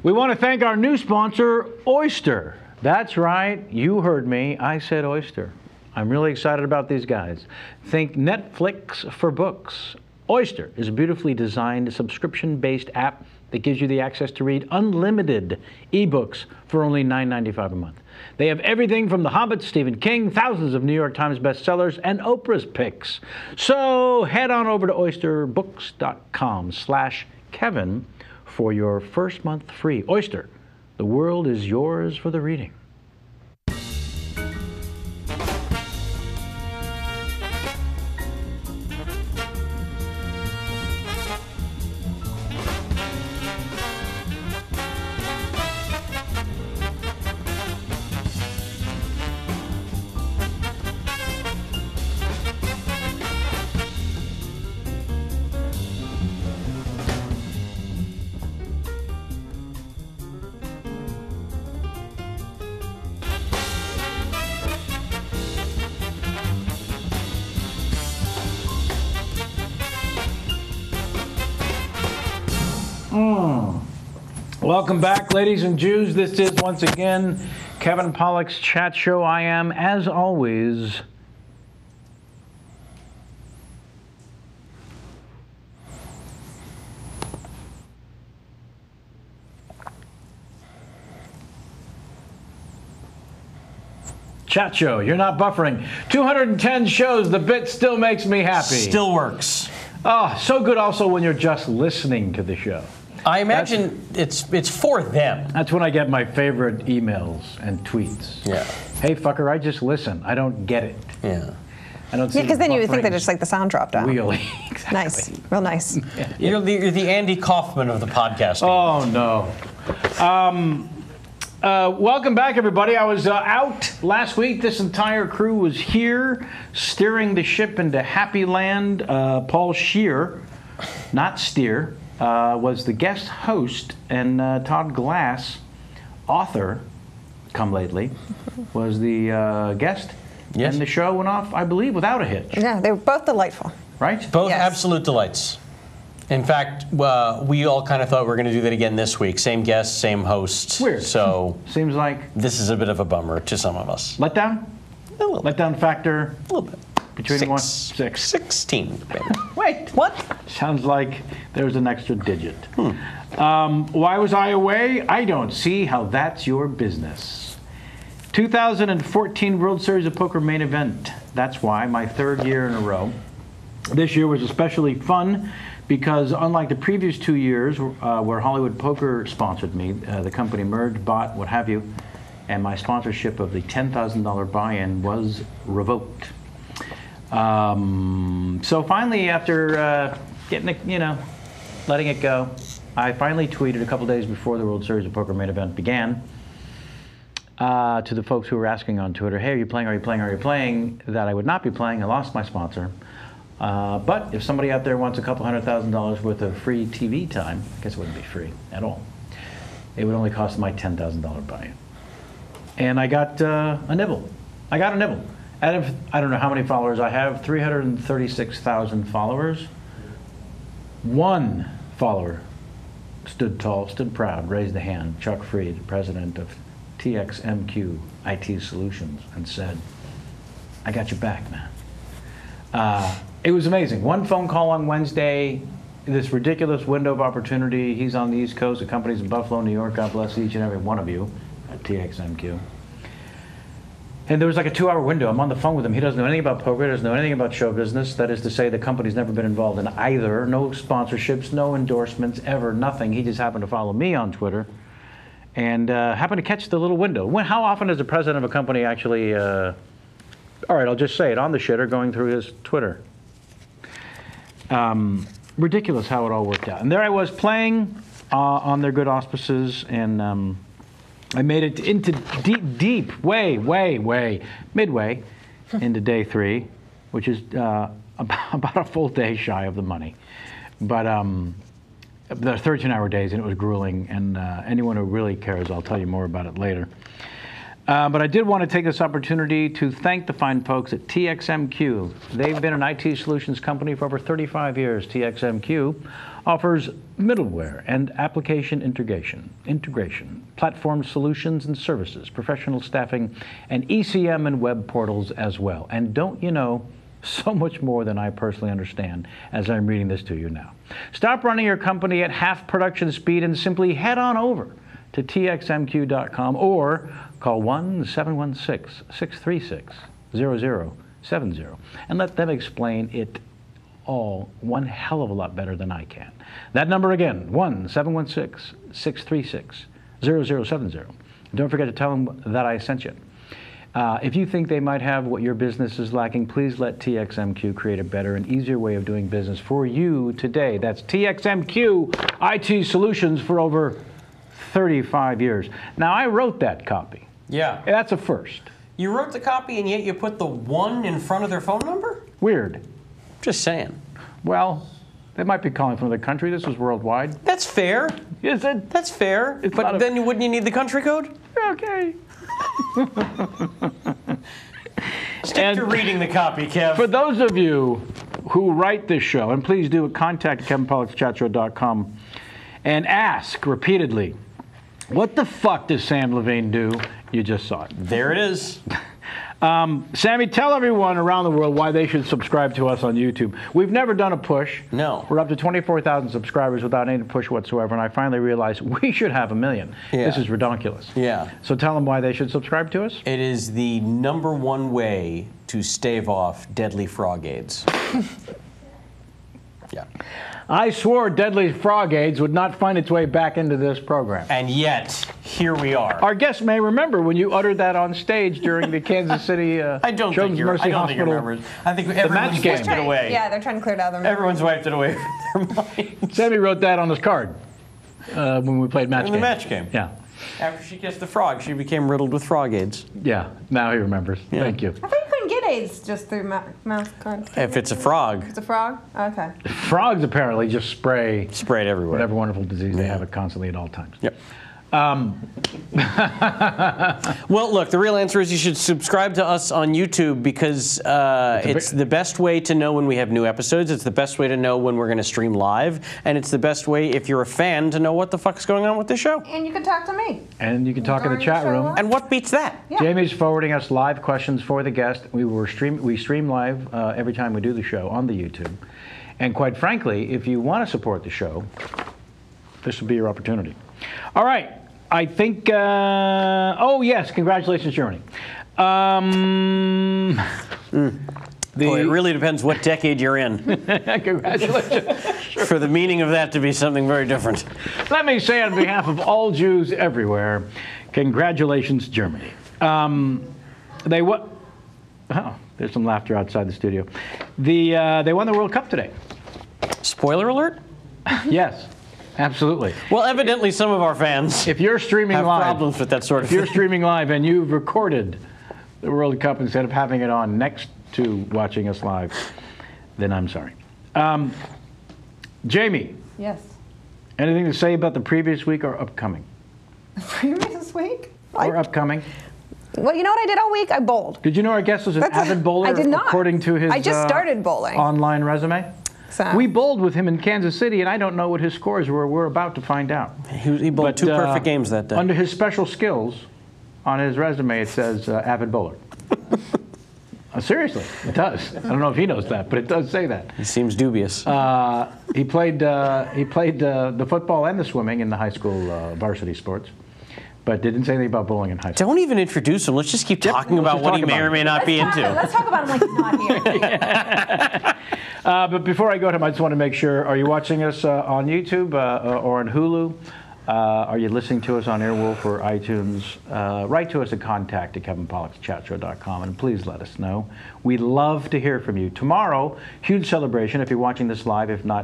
We want to thank our new sponsor, Oyster. That's right, you heard me. I said Oyster. I'm really excited about these guys. Think Netflix for books. Oyster is a beautifully designed subscription-based app that gives you the access to read unlimited ebooks for only $9.95 a month. They have everything from The Hobbit, Stephen King, thousands of New York Times bestsellers, and Oprah's picks. So head on over to oysterbooks.com/Kevin for your first month free. Oyster, the world is yours for the reading. Welcome back, ladies and Jews. This is, once again, Kevin Pollak's Chat Show. I am, as always, Chat Show. You're not buffering. 210 shows. The bit still makes me happy. Still works. Oh, so good also when you're just listening to the show. I imagine it's for them. That's when I get my favorite emails and tweets. Yeah. Hey, fucker, I just listen. I don't get it. Yeah. I don't see Yeah, because then you would think buffering that just like the sound dropped out. Really. Exactly. Nice. Real nice. Yeah. You're the Andy Kaufman of the podcasting. Oh, no. Welcome back, everybody. I was out last week. This entire crew was here, steering the ship into Happy Land. Paul Scheer, not Steer, was the guest host, and Todd Glass, author, come lately, was the guest. Yes. And the show went off, I believe, without a hitch. Yeah, they were both delightful. Right? Both Yes. absolute delights. In fact, we all kind of thought we were going to do that again this week. Same guest, same host. Weird. So seems like this is a bit of a bummer to some of us. letdown? A little bit. Letdown factor? A little bit. Between 6. 16. Maybe. Wait, what? Sounds like there's an extra digit. Why was I away? I don't see how that's your business. 2014 World Series of Poker main event. That's why, my third year in a row. This year was especially fun because unlike the previous 2 years where Hollywood Poker sponsored me, the company merged, bought, what have you, and my sponsorship of the $10,000 buy-in was revoked. So finally, after getting it, letting it go, I finally tweeted a couple days before the World Series of Poker main event began to the folks who were asking on Twitter, hey, are you playing, are you playing, are you playing, that I would not be playing. I lost my sponsor. But if somebody out there wants a couple $100,000 worth of free TV time, I guess it wouldn't be free at all. It would only cost my $10,000 buy-in. And I got a nibble. I got a nibble. Out of, I don't know how many followers I have, 336,000 followers. One follower stood tall, stood proud, raised a hand, Chuck Freed, president of TXMQ IT Solutions, and said, I got your back, man. It was amazing. One phone call on Wednesday, this ridiculous window of opportunity. He's on the East Coast, the company's in Buffalo, New York. God bless each and every one of you at TXMQ. And there was like a 2-hour window. I'm on the phone with him. He doesn't know anything about poker, doesn't know anything about show business. That is to say, the company's never been involved in either. No sponsorships, no endorsements, ever, nothing. He just happened to follow me on Twitter and happened to catch the little window. How often does the president of a company actually, all right, I'll just say it, on the shitter going through his Twitter? Ridiculous how it all worked out. And there I was playing on their good auspices, and I made it into deep, midway into day 3, which is about a full day shy of the money. But they're 13-hour days, and it was grueling. And anyone who really cares, I'll tell you more about it later. But I did want to take this opportunity to thank the fine folks at TXMQ. They've been an IT solutions company for over 35 years. TXMQ offers middleware and application integration, platform solutions and services, professional staffing, and ECM and web portals as well. And don't you know, so much more than I personally understand as I'm reading this to you now. Stop running your company at half production speed and simply head on over to txmq.com or call 1-716-636-0070 and let them explain it all one hell of a lot better than I can. That number again, 1-716-636-0070. Don't forget to tell them that I sent you. If you think they might have what your business is lacking, please let TXMQ create a better and easier way of doing business for you today. That's TXMQ IT Solutions for over 35 years. Now, I wrote that copy. Yeah. That's a first. You wrote the copy and yet you put the 1 in front of their phone number? Weird. Just saying. Well, they might be calling from another country. This is worldwide. That's fair. Is it? That's fair. It's But then wouldn't you need the country code? Okay. Stick to reading the copy, Kev. For those of you who write this show, and please do it, contact KevinPollock'sChatShow.com and ask repeatedly, what the fuck does Sam Levine do? You just saw it. There it is. Sammy, tell everyone around the world why they should subscribe to us on YouTube. We've never done a push. No. We're up to 24,000 subscribers without any push whatsoever, and I finally realized we should have 1 million. Yeah. This is redonkulous. Yeah. So tell them why they should subscribe to us. It is the #1 way to stave off deadly frog AIDS. Yeah. I swore deadly frog AIDS would not find its way back into this program. And yet, here we are. Our guests may remember when you uttered that on stage during the Kansas City I don't think you remember. I think everyone's game. wiped it away. Yeah, they're trying to clear it out of their Everyone's wiped it away from their minds. Sammy wrote that on his card when we played match In game. the match game. Yeah. After she kissed the frog, she became riddled with frog AIDS. Yeah. Now he remembers. Yeah. Thank you. I thought you couldn't get AIDS just through mouth contact. If it's a frog, It's a frog? Okay. Frogs apparently just spray spray it everywhere. whatever wonderful disease they have it constantly at all times. Yep. Well, look, the real answer is you should subscribe to us on YouTube because it's the best way to know when we have new episodes. It's the best way to know when we're going to stream live. And it's the best way, if you're a fan, to know what the fuck's going on with the show. And you can talk to me. And you can talk in the During chat the show. room. And what beats that? Yeah. Jamie's forwarding us live questions for the guest. We stream live every time we do the show on the YouTube. And quite frankly, if you want to support the show, this would be your opportunity. All right. I think, oh yes, congratulations, Germany. Boy, it really depends what decade you're in Congratulations. for the meaning of that to be something very different. Let me say on behalf of all Jews everywhere, congratulations, Germany. They won. Oh, there's some laughter outside the studio. They won the World Cup today. Spoiler alert? Yes, absolutely. Well, evidently some of our fans If you're streaming have live, problems with that sort of if you're thing. streaming live and you've recorded the World Cup instead of having it on next to watching us live, then I'm sorry. Jamie, Yes. anything to say about the previous week or upcoming? Previous week? Or upcoming? Well, you know what I did all week? I bowled. Did you know our guest was an avid bowler? I did not. According to his I just started bowling. online resume? So. We bowled with him in Kansas City, and I don't know what his scores were. We're about to find out. He bowled But, 2 perfect games that day. Under his special skills, on his resume, it says avid bowler. Seriously, it does. I don't know if he knows that, but it does say that. He seems dubious. He played the football and the swimming in the high school varsity sports, but didn't say anything about bowling in high school. Don't even introduce him. Let's just keep talking let's about just what talk he may about or may not be into. Let's talk about him like he's not here. But before I go to him, I just want to make sure, are you watching us on YouTube or on Hulu? Are you listening to us on Airwolf or iTunes? Write to us at contact@KevinPollock'sChatShow.com, and please let us know. We'd love to hear from you. Tomorrow, huge celebration if you're watching this live. If not,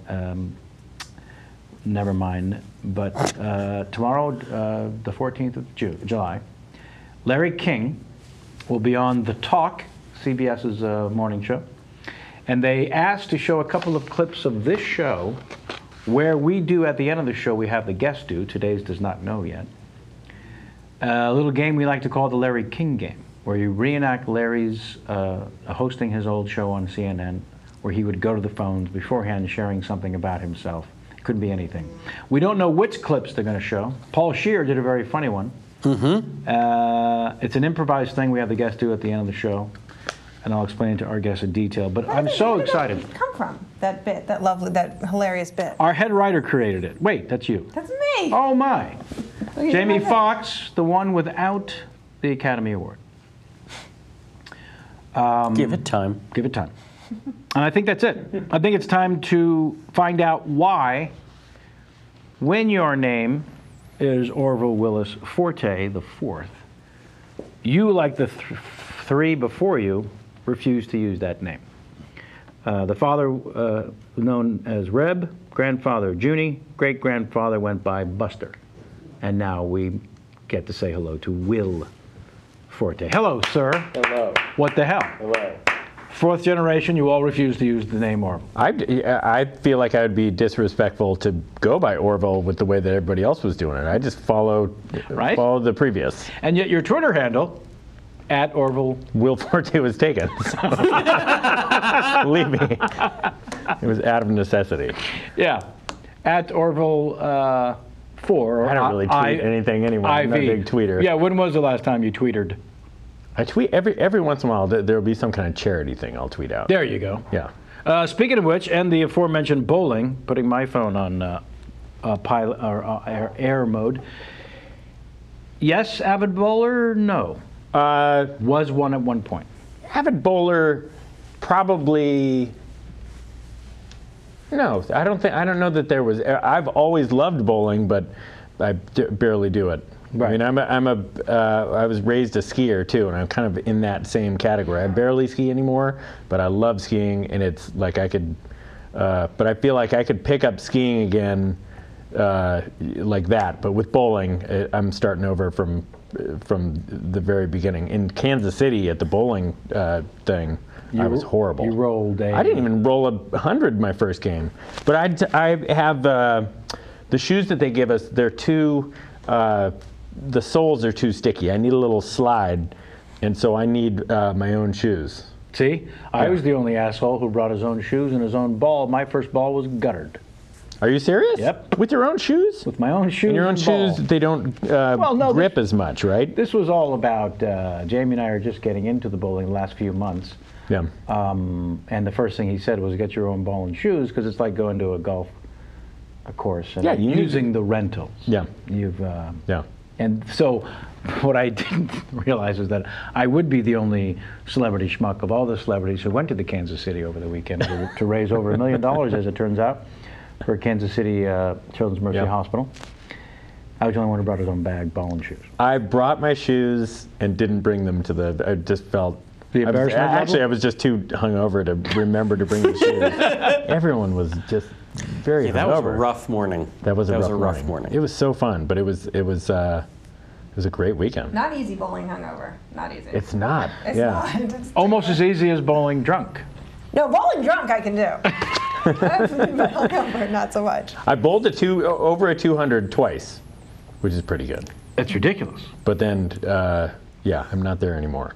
never mind. But tomorrow, the 14th of July, Larry King will be on The Talk, CBS's morning show. And they asked to show a couple of clips of this show where we do, at the end of the show, we have the guest do. Today's does not know yet. A little game we like to call the Larry King game, where you reenact Larry's hosting his old show on CNN, where he would go to the phones beforehand sharing something about himself. It could be anything. We don't know which clips they're going to show. Paul Scheer did a very funny one. It's an improvised thing we have the guests do at the end of the show, and I'll explain it to our guests in detail. But I'm so excited. Where did that come from? That bit, that lovely, that hilarious bit. Our head writer created it. Wait, that's you. That's me. Oh my. Look at Jamie you. Foxx, the one without the Academy Award. Give it time. Give it time. And I think that's it. I think it's time to find out why, when your name is Orville Willis Forte the fourth, you, like the three before you, refuse to use that name. The father known as Reb, grandfather Junie, great-grandfather went by Buster. And now we get to say hello to Will Forte. Hello, sir. Hello. What the hell? Hello. Fourth generation, you all refuse to use the name Orville. I feel like I would be disrespectful to go by Orville with the way that everybody else was doing it. I just followed the previous. And yet your Twitter handle, at Orville. Will Forte was taken. So. Believe me. It was out of necessity. Yeah. At Orville 4. I don't really tweet anything anymore. I'm not a big tweeter. Yeah, when was the last time you tweeted? I tweet every once in a while. There'll be some kind of charity thing I'll tweet out. There you go. Yeah. Speaking of which, and the aforementioned bowling, putting my phone on pilot or air mode. Yes, avid bowler. No. Was one at one point. Avid bowler, probably. No, I don't know that there was. I've always loved bowling, but I barely do it. Right. I mean, I was raised a skier too, and I'm kind of in that same category. I barely ski anymore, but I love skiing, and it's like I could, but I feel like I could pick up skiing again, like that. But with bowling, I'm starting over from the very beginning. In Kansas City at the bowling thing, I was horrible. You rolled a. I didn't even roll 100 my first game, but I have the shoes that they give us. They're too. The soles are too sticky. I need a little slide, and so I need my own shoes. See, I was the only asshole who brought his own shoes and his own ball. My first ball was guttered. Are you serious? Yep. With your own shoes? With my own shoes. And your own shoes, ball. they don't grip as much, right? This was all about, Jamie and I are just getting into the bowling the last few months. Yeah. And the first thing he said was get your own ball and shoes, because it's like going to a golf course and yeah, using the rentals. Yeah. Yeah. And so what I didn't realize is that I would be the only celebrity schmuck of all the celebrities who went to the Kansas City over the weekend to raise over $1 million, as it turns out, for Kansas City Children's Mercy Hospital. I was the only one who brought his own bag, ball, and shoes. I brought my shoes and didn't bring them to the. I just felt. The embarrassment actually, level? I was just too hungover to remember to bring the shoes. Everyone was just very hungover. That was a rough morning. That was a rough morning. It was so fun, but it was a great weekend. Not easy bowling hungover. Not easy. It's not. It's not. It's Almost as easy as bowling drunk. No, bowling drunk I can do. But hungover, not so much. I bowled over a 200 twice, which is pretty good. It's ridiculous. But then, I'm not there anymore.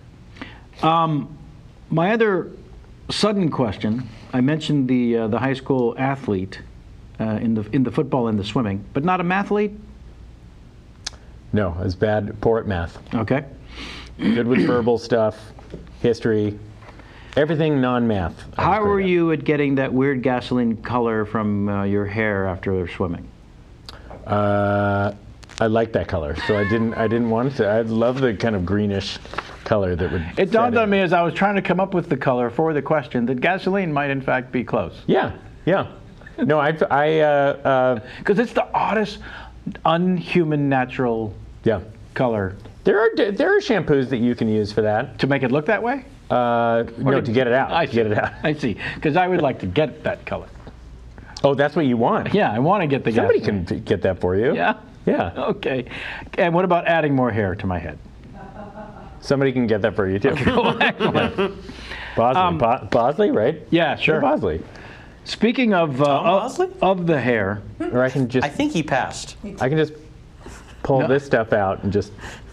My other sudden question, I mentioned the high school athlete in the football and the swimming, but not a mathlete? No, I was bad, poor at math. Okay. Good with verbal stuff, history, everything non-math. How were you at getting that weird gasoline color from your hair after swimming? I liked that color, so I didn't want it to. I love the kind of greenish color that would. It dawned on me as I was trying to come up with the color for the question that gasoline might in fact be close. Yeah. No, because it's the oddest, unhuman, natural color. There are shampoos that you can use for that. To make it look that way? No, to get it out. I see. Because I would like to get that color. Oh, that's what you want? Yeah, I want to get the Somebody gasoline. can get that for you. Yeah? Yeah. Okay. And what about adding more hair to my head? Somebody can get that for you, too. Excellent. Bosley, right? Yeah, sure. Bosley. Speaking of the hair. Or I can just... I think he passed. I can just pull this stuff out and just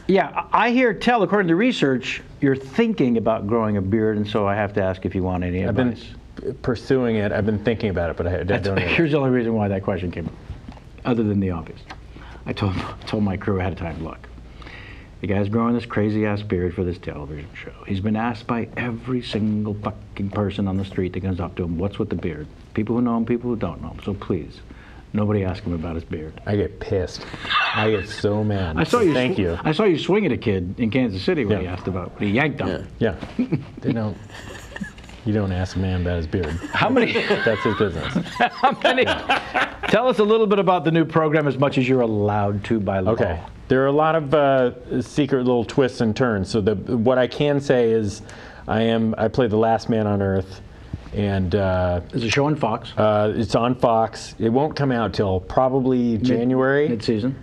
Yeah, I hear tell, according to research, you're thinking about growing a beard, and so I have to ask if you want any advice. I've been pursuing it. I've been thinking about it, but I don't know. Here's the only reason why that question came up, other than the obvious. I told my crew ahead of time, look, the guy's growing this crazy-ass beard for this television show. He's been asked by every single fucking person on the street that comes up to him, what's with the beard? People who know him, people who don't know him. So please, nobody ask him about his beard. I get pissed. I get so mad. Thank you. I saw you swing at a kid in Kansas City when he asked about it. He yanked him. Yeah. They don't. You don't ask a man about his beard. How many? That's his business. How many? Tell us a little bit about the new program, as much as you're allowed to by law. Okay. There are a lot of secret little twists and turns. So what I can say is, I play the last man on Earth, and it's a show on Fox. It's on Fox. It won't come out till probably January. Mid-season.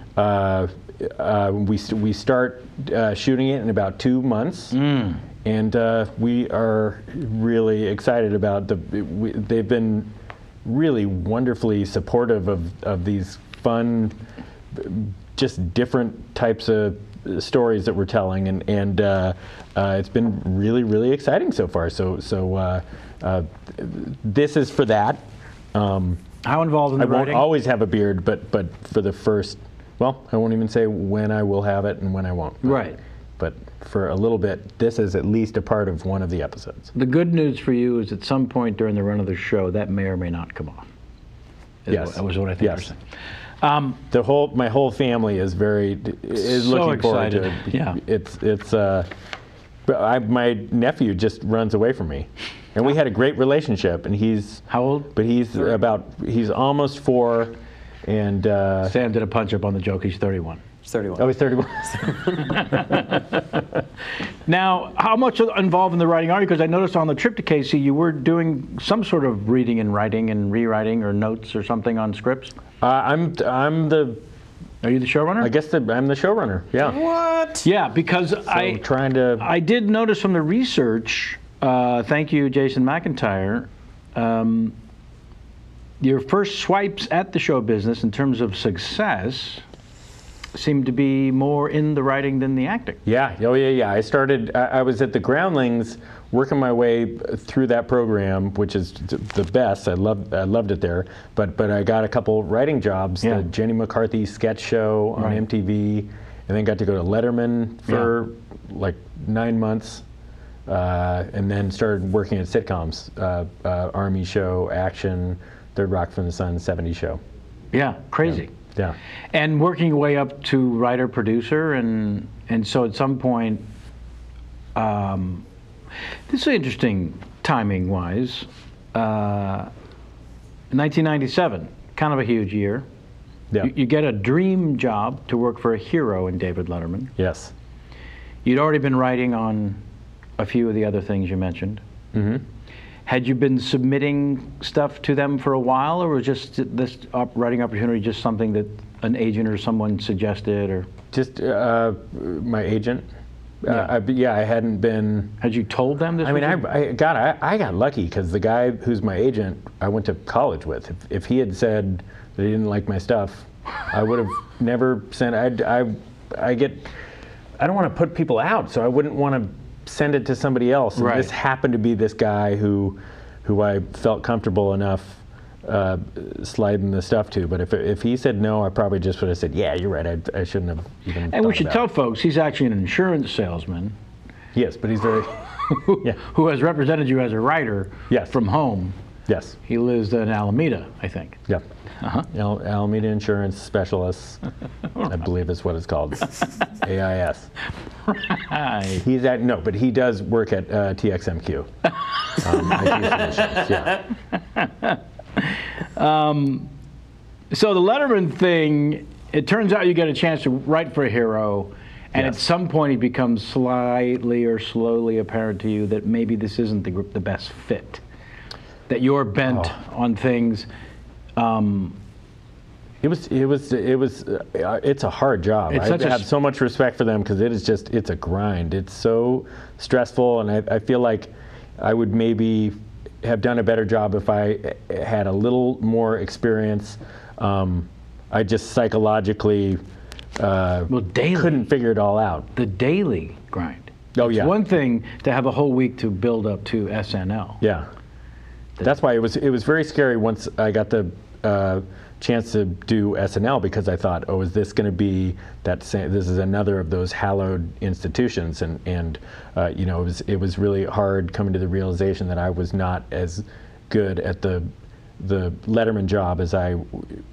We start shooting it in about 2 months. And we are really excited about they've been really wonderfully supportive of these fun, just different types of stories that we're telling, and it's been really, really exciting so far. So this is for that. How involved in the writing? I won't always have a beard, but for the first, well, I won't even say when I will have it and when I won't. Right. But for a little bit, this is at least a part of one of the episodes. The good news for you is at some point during the run of the show, that may or may not come off. Yes. That was what I think you were saying. My whole family is so looking forward to excited. it. Yeah. My nephew just runs away from me, and we had a great relationship. And he's how old? But he's almost 4, and Sam did a punch up on the joke. He's 31. 31. Oh, he's 31. Now, how much involved in the writing are you? Because I noticed on the trip to KC, you were doing some sort of reading and writing and rewriting or notes or something on scripts. I'm the. Are you the showrunner? I guess I'm the showrunner. Yeah. What? Yeah, because I did notice from the research. Thank you, Jason McIntyre. Your first swipes at the show business in terms of success seemed to be more in the writing than the acting. Yeah. Oh, yeah. I was at the Groundlings, working my way through that program, which is the best. I loved it there. But I got a couple writing jobs. The Jenny McCarthy sketch show on MTV, and then got to go to Letterman for like 9 months, and then started working at sitcoms, Army Show, Action, Third Rock from the Sun, 70s Show. Yeah, crazy. Yeah. And working your way up to writer, producer, and so at some point, this is interesting timing-wise. 1997, kind of a huge year. Yeah. You get a dream job to work for a hero in David Letterman. Yes. You'd already been writing on a few of the other things you mentioned. Mm-hmm. Had you been submitting stuff to them for a while, or was just this writing opportunity just something that an agent or someone suggested, or? Just my agent. I hadn't been. Had you told them this? I mean, I got lucky because the guy who's my agent, I went to college with. If he had said that he didn't like my stuff, I would have never sent. I don't want to put people out, so I wouldn't want to send it to somebody else. And this happened to be this guy who I felt comfortable enough sliding the stuff to. But if he said no, I probably just would have said, yeah, you're right, I shouldn't have even. And we should tell folks he's actually an insurance salesman. Yes, but he's very who has represented you as a writer from home. Yes. He lives in Alameda, I think. Yeah. Alameda Insurance Specialists, I believe is what it's called. AIS. Right. But he does work at TXMQ. IT Solutions, So the Letterman thing, it turns out you get a chance to write for a hero, and at some point it becomes slightly or slowly apparent to you that maybe this isn't the best fit, that you're bent on things. It's a hard job. I have so much respect for them because it's a grind. It's so stressful, and I feel like I would maybe have done a better job if I had a little more experience. I just psychologically daily. couldn't figure it all out. The daily grind. Oh, yeah. It's one thing to have a whole week to build up to SNL. Yeah. That's why it was very scary once I got the chance to do SNL, because I thought, oh, is this going to be that same? This is another of those hallowed institutions, and you know, it was really hard coming to the realization that I was not as good at the Letterman job as I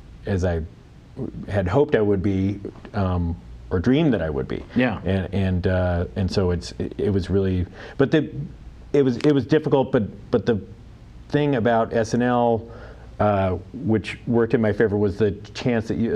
had hoped I would be, or dreamed that I would be. Yeah. And so it was really, but it was difficult. But the thing about SNL, which worked in my favor, was the chance that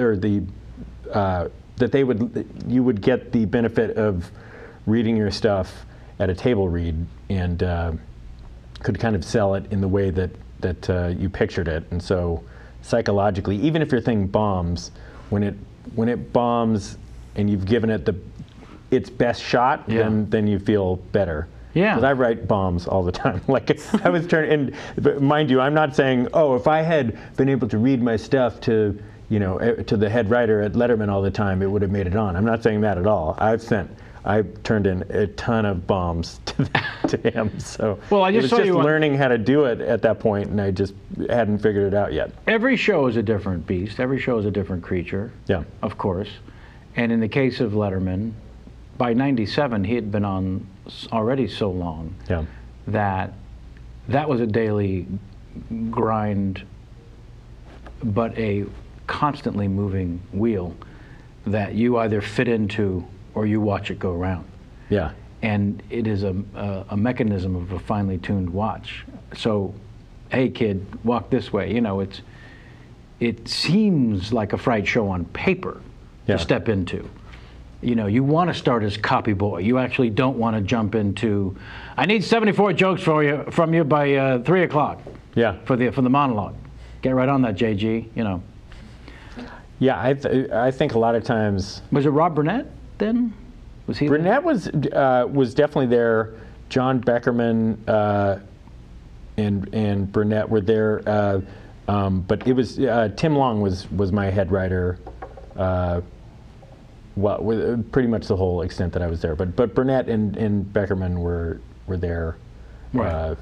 you would get the benefit of reading your stuff at a table read, and could kind of sell it in the way that you pictured it. And so psychologically, even if your thing bombs, when it bombs and you've given it its best shot, then you feel better. Yeah. Because I write bombs all the time. Like I was turning, but mind you, I'm not saying, oh, if I had been able to read my stuff to the head writer at Letterman all the time, it would have made it on. I'm not saying that at all. I turned in a ton of bombs to him. So well, I just it was saw learning how to do it at that point, and I just hadn't figured it out yet. Every show is a different beast. Every show is a different creature. Yeah. Of course. And in the case of Letterman, by '97 he had been on already so long that was a daily grind, but a constantly moving wheel that you either fit into or you watch it go around. Yeah. And it is a mechanism of a finely tuned watch. So, hey kid, walk this way. You know, it seems like a fright show on paper to step into. You know, you want to start as copy boy. You actually don't want to jump into, I need 74 jokes from you by 3 o'clock. Yeah. For the monologue. Get right on that, JG. You know. Yeah, I think a lot of times. Was it Rob Burnett then? Was he? Burnett was definitely there. John Beckerman and Burnett were there, but it was Tim Long was my head writer. Well, with pretty much the whole extent that I was there, but Burnett and Beckerman were there, right.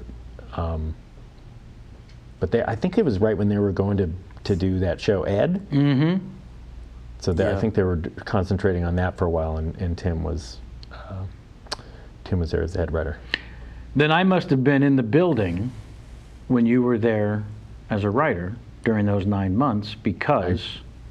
But I think it was right when they were going to do that show Ed. Mm-hmm. So I think they were concentrating on that for a while, and Tim was there as the head writer. Then I must have been in the building when you were there as a writer during those 9 months, because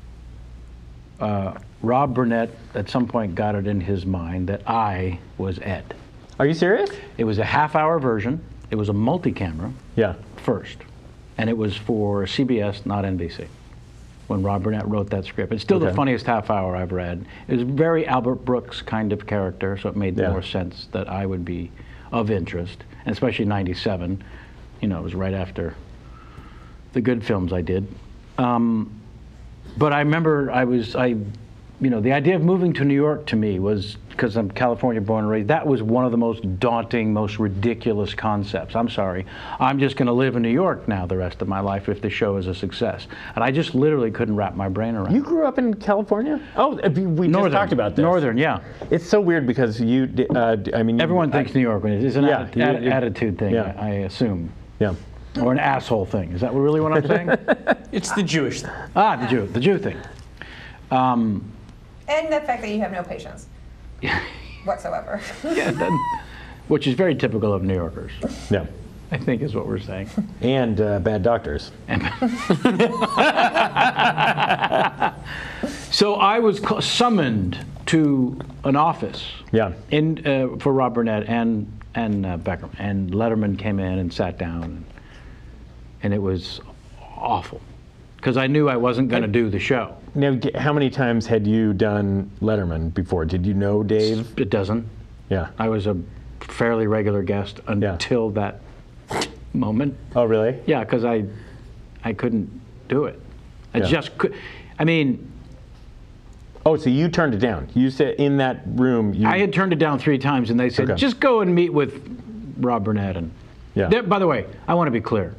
Rob Burnett at some point got it in his mind that I was Ed. Are you serious? It was a half-hour version. It was a multi-camera first. And it was for CBS, not NBC, when Rob Burnett wrote that script. It's still the funniest half hour I've read. It was very Albert Brooks kind of character, so it made more sense that I would be of interest, and especially '97. You know, it was right after the good films I did. But I remember the idea of moving to New York to me was, because I'm California born and raised, that was one of the most daunting, most ridiculous concepts. I'm sorry. I'm just going to live in New York now the rest of my life if the show is a success. And I just literally couldn't wrap my brain around it. You grew up in California? Oh, we just talked about this. Northern, yeah. It's so weird because everyone thinks New York is an attitude thing, I assume. Yeah. Or an asshole thing. Is that really what I'm saying? It's the Jewish thing. The Jew thing. And the fact that you have no patience whatsoever. Which is very typical of New Yorkers. Yeah. I think is what we're saying. And bad doctors. So I was summoned to an office for Rob Burnett and Beckerman. And Letterman came in and sat down. And it was awful, because I knew I wasn't going to do the show. Now, how many times had you done Letterman before? Did you know Dave? A dozen. Yeah. I was a fairly regular guest until that moment. Oh, really? Yeah, because I couldn't do it. I just could. I mean. Oh, so you turned it down. You said in that room. I had turned it down 3 times, and they said, just go and meet with Rob Burnett. And by the way, I want to be clear.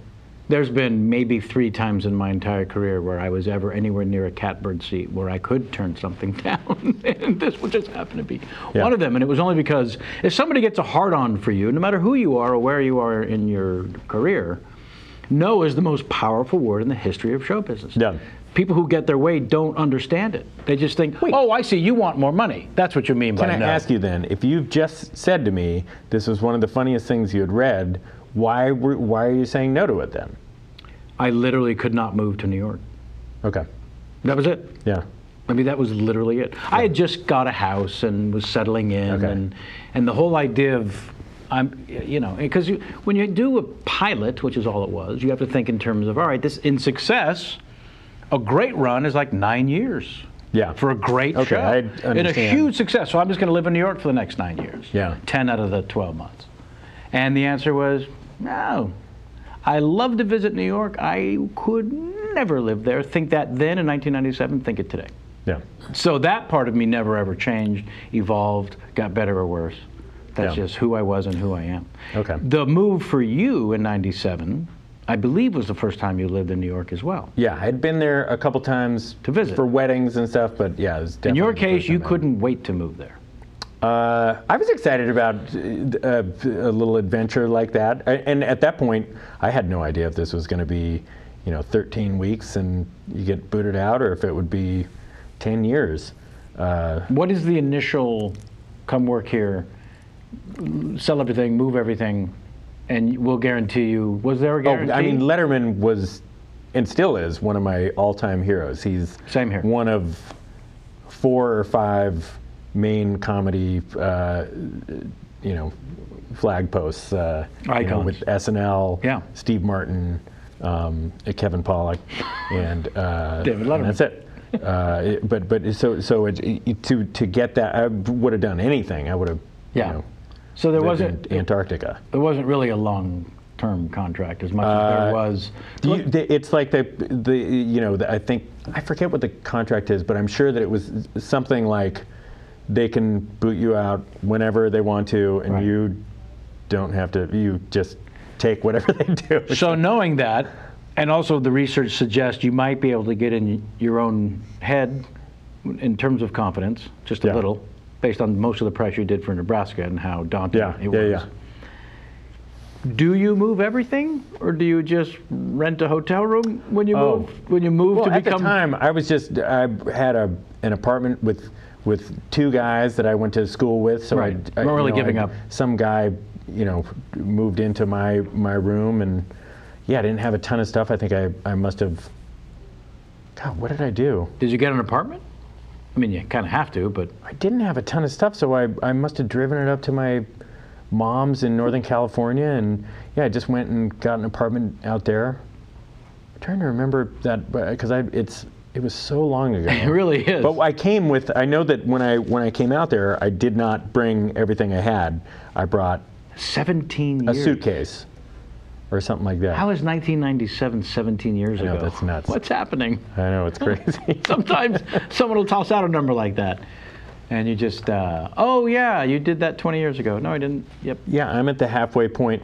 There's been maybe 3 times in my entire career where I was ever anywhere near a catbird seat where I could turn something down, and this would just happen to be one of them. And it was only because if somebody gets a hard-on for you, no matter who you are or where you are in your career, no is the most powerful word in the history of show business. Yeah. People who get their way don't understand it. They just think, oh, I see, you want more money. That's what you mean by no. Can I ask you then, if you've just said to me this was one of the funniest things you had read, why are you saying no to it then? I literally could not move to New York. Okay. That was it. Yeah. I mean, that was literally it. I had just got a house and was settling in, and the whole idea of, because when you do a pilot, which is all it was, you have to think in terms of, all right, this in success, a great run is like 9 years. Yeah. For a great show. I understand. And a huge success. So I'm just going to live in New York for the next 9 years. Yeah. 10 out of the 12 months. And the answer was, no. I love to visit New York. I could never live there. Think that then in 1997, think it today. Yeah. So that part of me never ever changed, evolved, got better or worse. That's just who I was and who I am. Okay. The move for you in 97, I believe, was the first time you lived in New York as well. Yeah, I'd been there a couple times to visit for weddings and stuff, but yeah, it was definitely. In your case, you couldn't wait to move there. I was excited about a little adventure like that, and at that point, I had no idea if this was going to be, 13 weeks and you get booted out, or if it would be 10 years. What is the initial, come work here, sell everything, move everything, and we'll guarantee you, was there a guarantee? Oh, I mean, Letterman was, and still is, one of my all-time heroes. He's Same here. One of 4 or 5 main comedy, flag posts. Icons. With SNL, Steve Martin, Kevin Pollak, and David Letterman. And that's it. To get that, I would have done anything. I would have, so there wasn't Antarctica. There wasn't really a long-term contract as much as there was. It's like I think I forget what the contract is, but I'm sure that it was something like they can boot you out whenever they want to, and you don't have to. You just take whatever they do. So knowing that, and also the research suggests you might be able to get in your own head in terms of confidence, just a little, based on most of the press you did for Nebraska and how daunting it was. Do you move everything, or do you just rent a hotel room when you move? When you move to become? At the time, I had an apartment with 2 guys that I went to school with. So I weren't really giving up. Some guy, moved into my room, and I didn't have a ton of stuff. I think I must have. God, what did I do? Did you get an apartment? I mean, you kind of have to, but I didn't have a ton of stuff, so I must have driven it up to my mom's in Northern California, and I just went and got an apartment out there. I'm trying to remember that because it was so long ago. It really is. But I know that when I came out there, I did not bring everything I had. I brought 17 a years. Suitcase or something like that. How is 1997 17 years ago? I know, that's nuts. What's happening? I know, it's crazy. Sometimes someone will toss out a number like that, and you just, oh yeah, you did that 20 years ago. No, I didn't. Yep. Yeah, I'm at the halfway point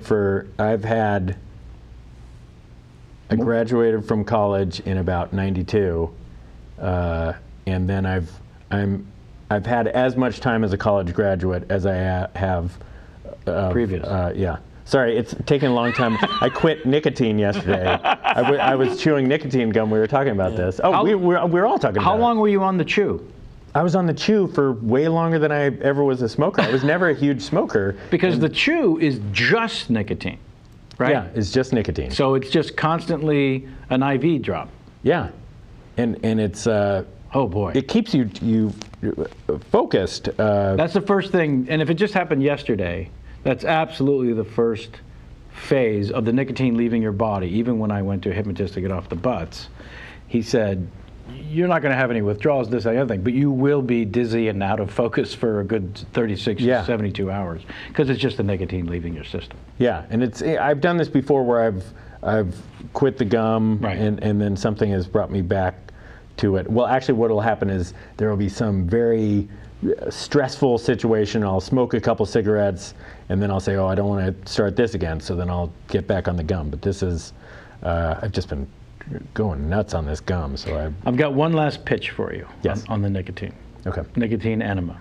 I graduated from college in about 92, and then I've had as much time as a college graduate as I have previous. Sorry, it's taken a long time. I quit nicotine yesterday. I was chewing nicotine gum. We were talking about this. Oh, we're all talking about it. How long were you on the chew? I was on the chew for way longer than I ever was a smoker. I was never a huge smoker. Because the chew is just nicotine, right? Yeah, it's just nicotine. So it's just constantly an IV drop. Yeah, and it's oh boy, it keeps you focused. That's the first thing, and if it just happened yesterday, that's absolutely the first phase of the nicotine leaving your body. Even when I went to a hypnotist to get off the butts, he said, you're not going to have any withdrawals, this, and the other thing, but you will be dizzy and out of focus for a good 36 to 72 hours because it's just the nicotine leaving your system. Yeah, and I've done this before where I've quit the gum and then something has brought me back to it. Well, actually what will happen is there will be some very stressful situation. I'll smoke a couple cigarettes and then I'll say, oh, I don't want to start this again, so then I'll get back on the gum. But this is, I've just been going nuts on this gum. So I've got one last pitch for you. Yes. On the nicotine. Okay. Nicotine enema.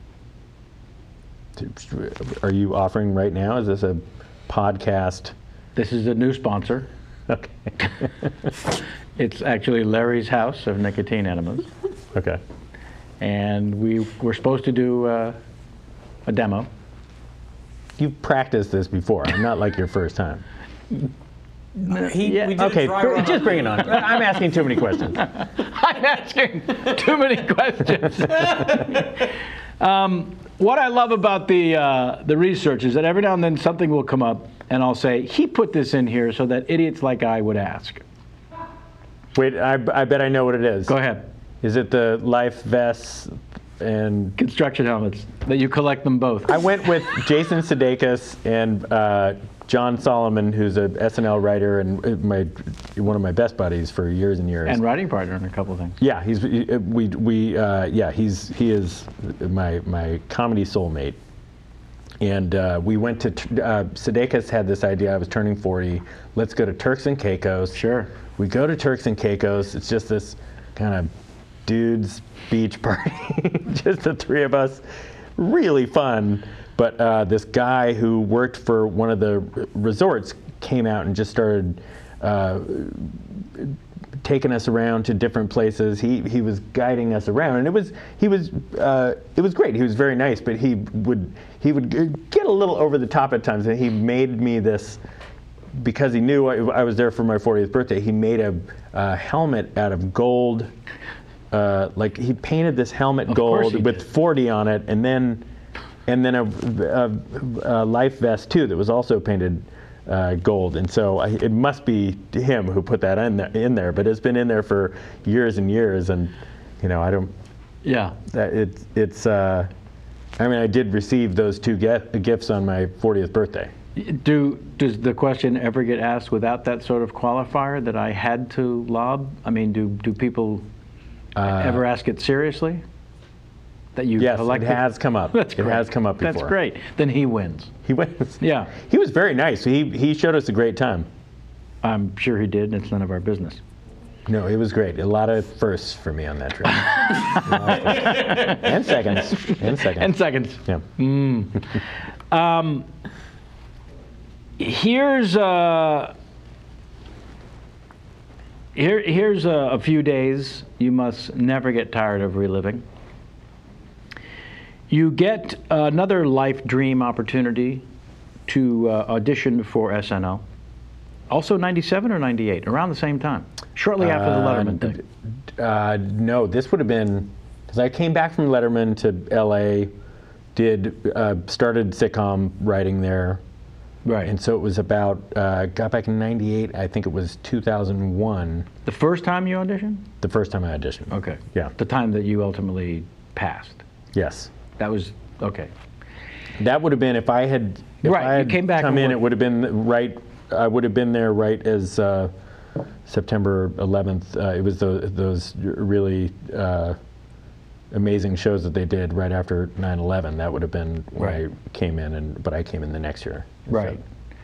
Are you offering right now? Is this a podcast? This is a new sponsor. Okay. It's actually Larry's House of Nicotine Enemas. Okay. And we were supposed to do a demo. You've practiced this before. I'm not like your first time. Yeah. Okay, just bring it on. I'm asking too many questions. I'm asking too many questions. What I love about the research is that every now and then something will come up, and I'll say, he put this in here so that idiots like I would ask. Wait, I bet I know what it is. Go ahead. Is it the life vests and Construction helmets, that you collect them both. I went with Jason Sudeikis and John Solomon, who's a SNL writer and one of my best buddies for years and years. And writing partner in a couple of things. Yeah, he is my comedy soulmate. And we went to Sudeikis had this idea. I was turning 40. Let's go to Turks and Caicos. Sure. We go to Turks and Caicos. It's just this kind of dudes beach party, just the three of us. Really fun. But this guy who worked for one of the resorts came out and just started taking us around to different places. He was guiding us around, and it was great. He was very nice, but he would get a little over the top at times, and he made me this. Because he knew I was there for my 40th birthday, he made a helmet out of gold. Like he painted this helmet gold with 40 on it, and then a life vest too that was also painted gold. And so it must be him who put that in there. But it's been in there for years and years, and I don't. Yeah. It's. I mean, I did receive those two gifts on my 40th birthday. Does the question ever get asked without that sort of qualifier that I had to lob? I mean, do people ever ask it seriously? That you yes, collected? It has come up. That's great. It has come up before. That's great. Then he wins. He wins. Yeah. He was very nice. He showed us a great time. I'm sure he did, and it's none of our business. No, it was great. A lot of firsts for me on that trip. And seconds. And seconds. Yeah. Here's a few days you must never get tired of reliving. You get another life dream opportunity to audition for SNL. Also 97 or 98, around the same time, shortly after the Letterman thing. No, this would have been, because I came back from Letterman to LA, started sitcom writing there. Right. And so it was about, got back in 98, I think it was 2001. The first time you auditioned? The first time I auditioned. Okay. Yeah. The time that you ultimately passed. Yes. That was, okay. That would have been, if I had you came back come in, it would have been right, I would have been there right as September 11th. It was those really amazing shows that they did right after 9/11. That would have been when I came in, but I came in the next year. Right. So.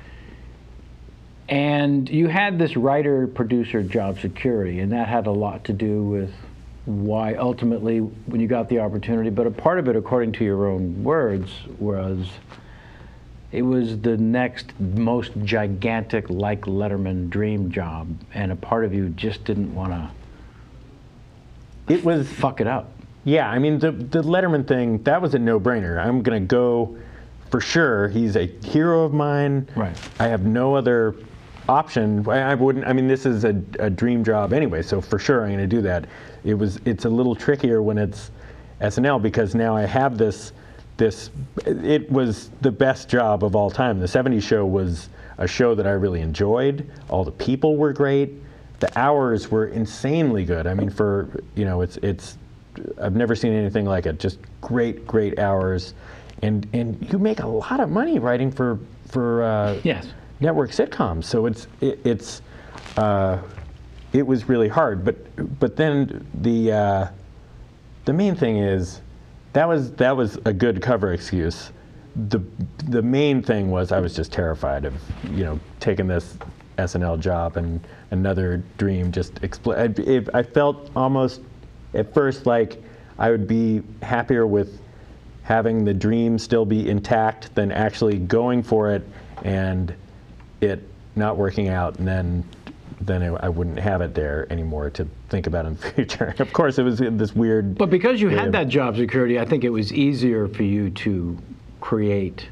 And you had this writer-producer job security, and that had a lot to do with why ultimately when you got the opportunity, but a part of it, according to your own words, was it was the next most gigantic, like Letterman, dream job, and a part of you just didn't want to fuck it up. Yeah, I mean, the Letterman thing, that was a no-brainer. I'm going to go for sure. He's a hero of mine. Right. I have no other option. I wouldn't, I mean, this is a dream job anyway, so for sure I'm going to do that. It's a little trickier when it's SNL because now I have this, it was the best job of all time. The 70s show was a show that I really enjoyed. All the people were great. The hours were insanely good. I mean, it's I've never seen anything like it. Just great hours. And you make a lot of money writing for yes. network sitcoms. So it was really hard. But then the main thing is that was a good cover excuse. The main thing was I was just terrified of taking this SNL job, and another dream just exploded. I felt almost at first like I would be happier with having the dream still be intact than actually going for it and it not working out, and then I wouldn't have it there anymore to think about in the future. Of course, it was this weird. But because you had that job security, I think it was easier for you to create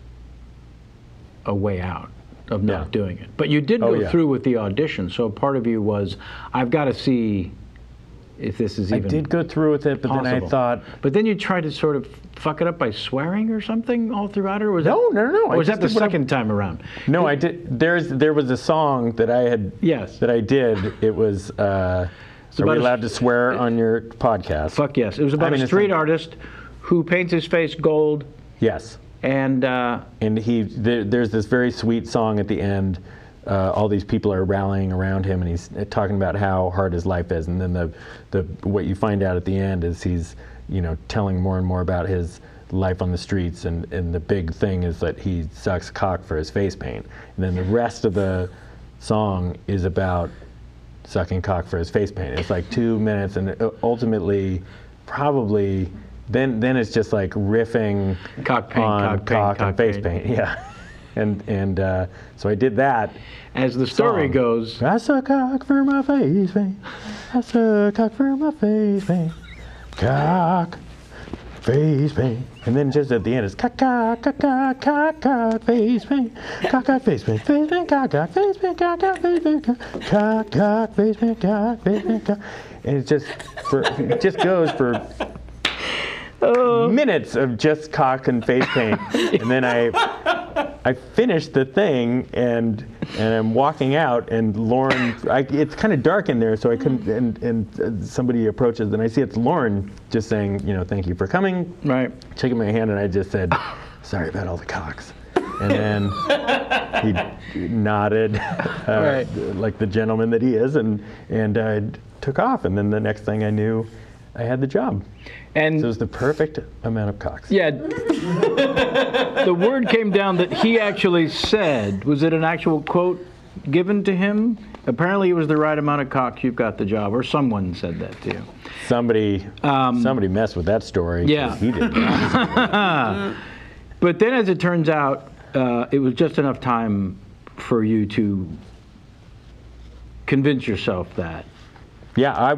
a way out of not doing it. But you did go through with the audition, so part of you was, I've got to see if this is even I did go through with it, but possible. then I thought. But then you tried to sort of fuck it up by swearing or something all throughout, or was No. Or was that the second time around? No, I did. There was a song that I had. Yes. That I did. It was. Are we allowed to swear on your podcast? Fuck yes. It was about a street artist who paints his face gold. Yes. And there's this very sweet song at the end. All these people are rallying around him, and he's talking about how hard his life is. And then what you find out at the end is he's telling more and more about his life on the streets, and the big thing is that he sucks cock for his face paint. And then the rest of the song is about sucking cock for his face paint. It's like 2 minutes, and ultimately, probably then it's just like riffing cock paint, on cock and face paint. Yeah. And so I did that. As the story song. goes, I suck cock for my face paint. I suck cock for my face paint. Cock, face paint. And then just at the end it's cock, cock, cock, cock, cock, cock, face paint. Cock, cock, face paint, face paint, cock, cock, face paint, cock, cock, face paint, cock, cock, face paint, cock, face paint, cock. And it just goes for minutes of just cock and face paint. And then I finished the thing, and I'm walking out, and Lauren, it's kind of dark in there, so I couldn't, and somebody approaches, and I see it's Lauren just saying, thank you for coming, right, shaking my hand, and I just said, sorry about all the cocks. And then he nodded, right, like the gentleman that he is, and I took off, and then the next thing I knew, I had the job. And so it was the perfect amount of cocks. Yeah. The word came down that he actually said, was it an actual quote given to him? Apparently it was the right amount of cocks, you've got the job, or someone said that to you. Somebody messed with that story. Yeah. He did not. But then as it turns out, it was just enough time for you to convince yourself that. Yeah, I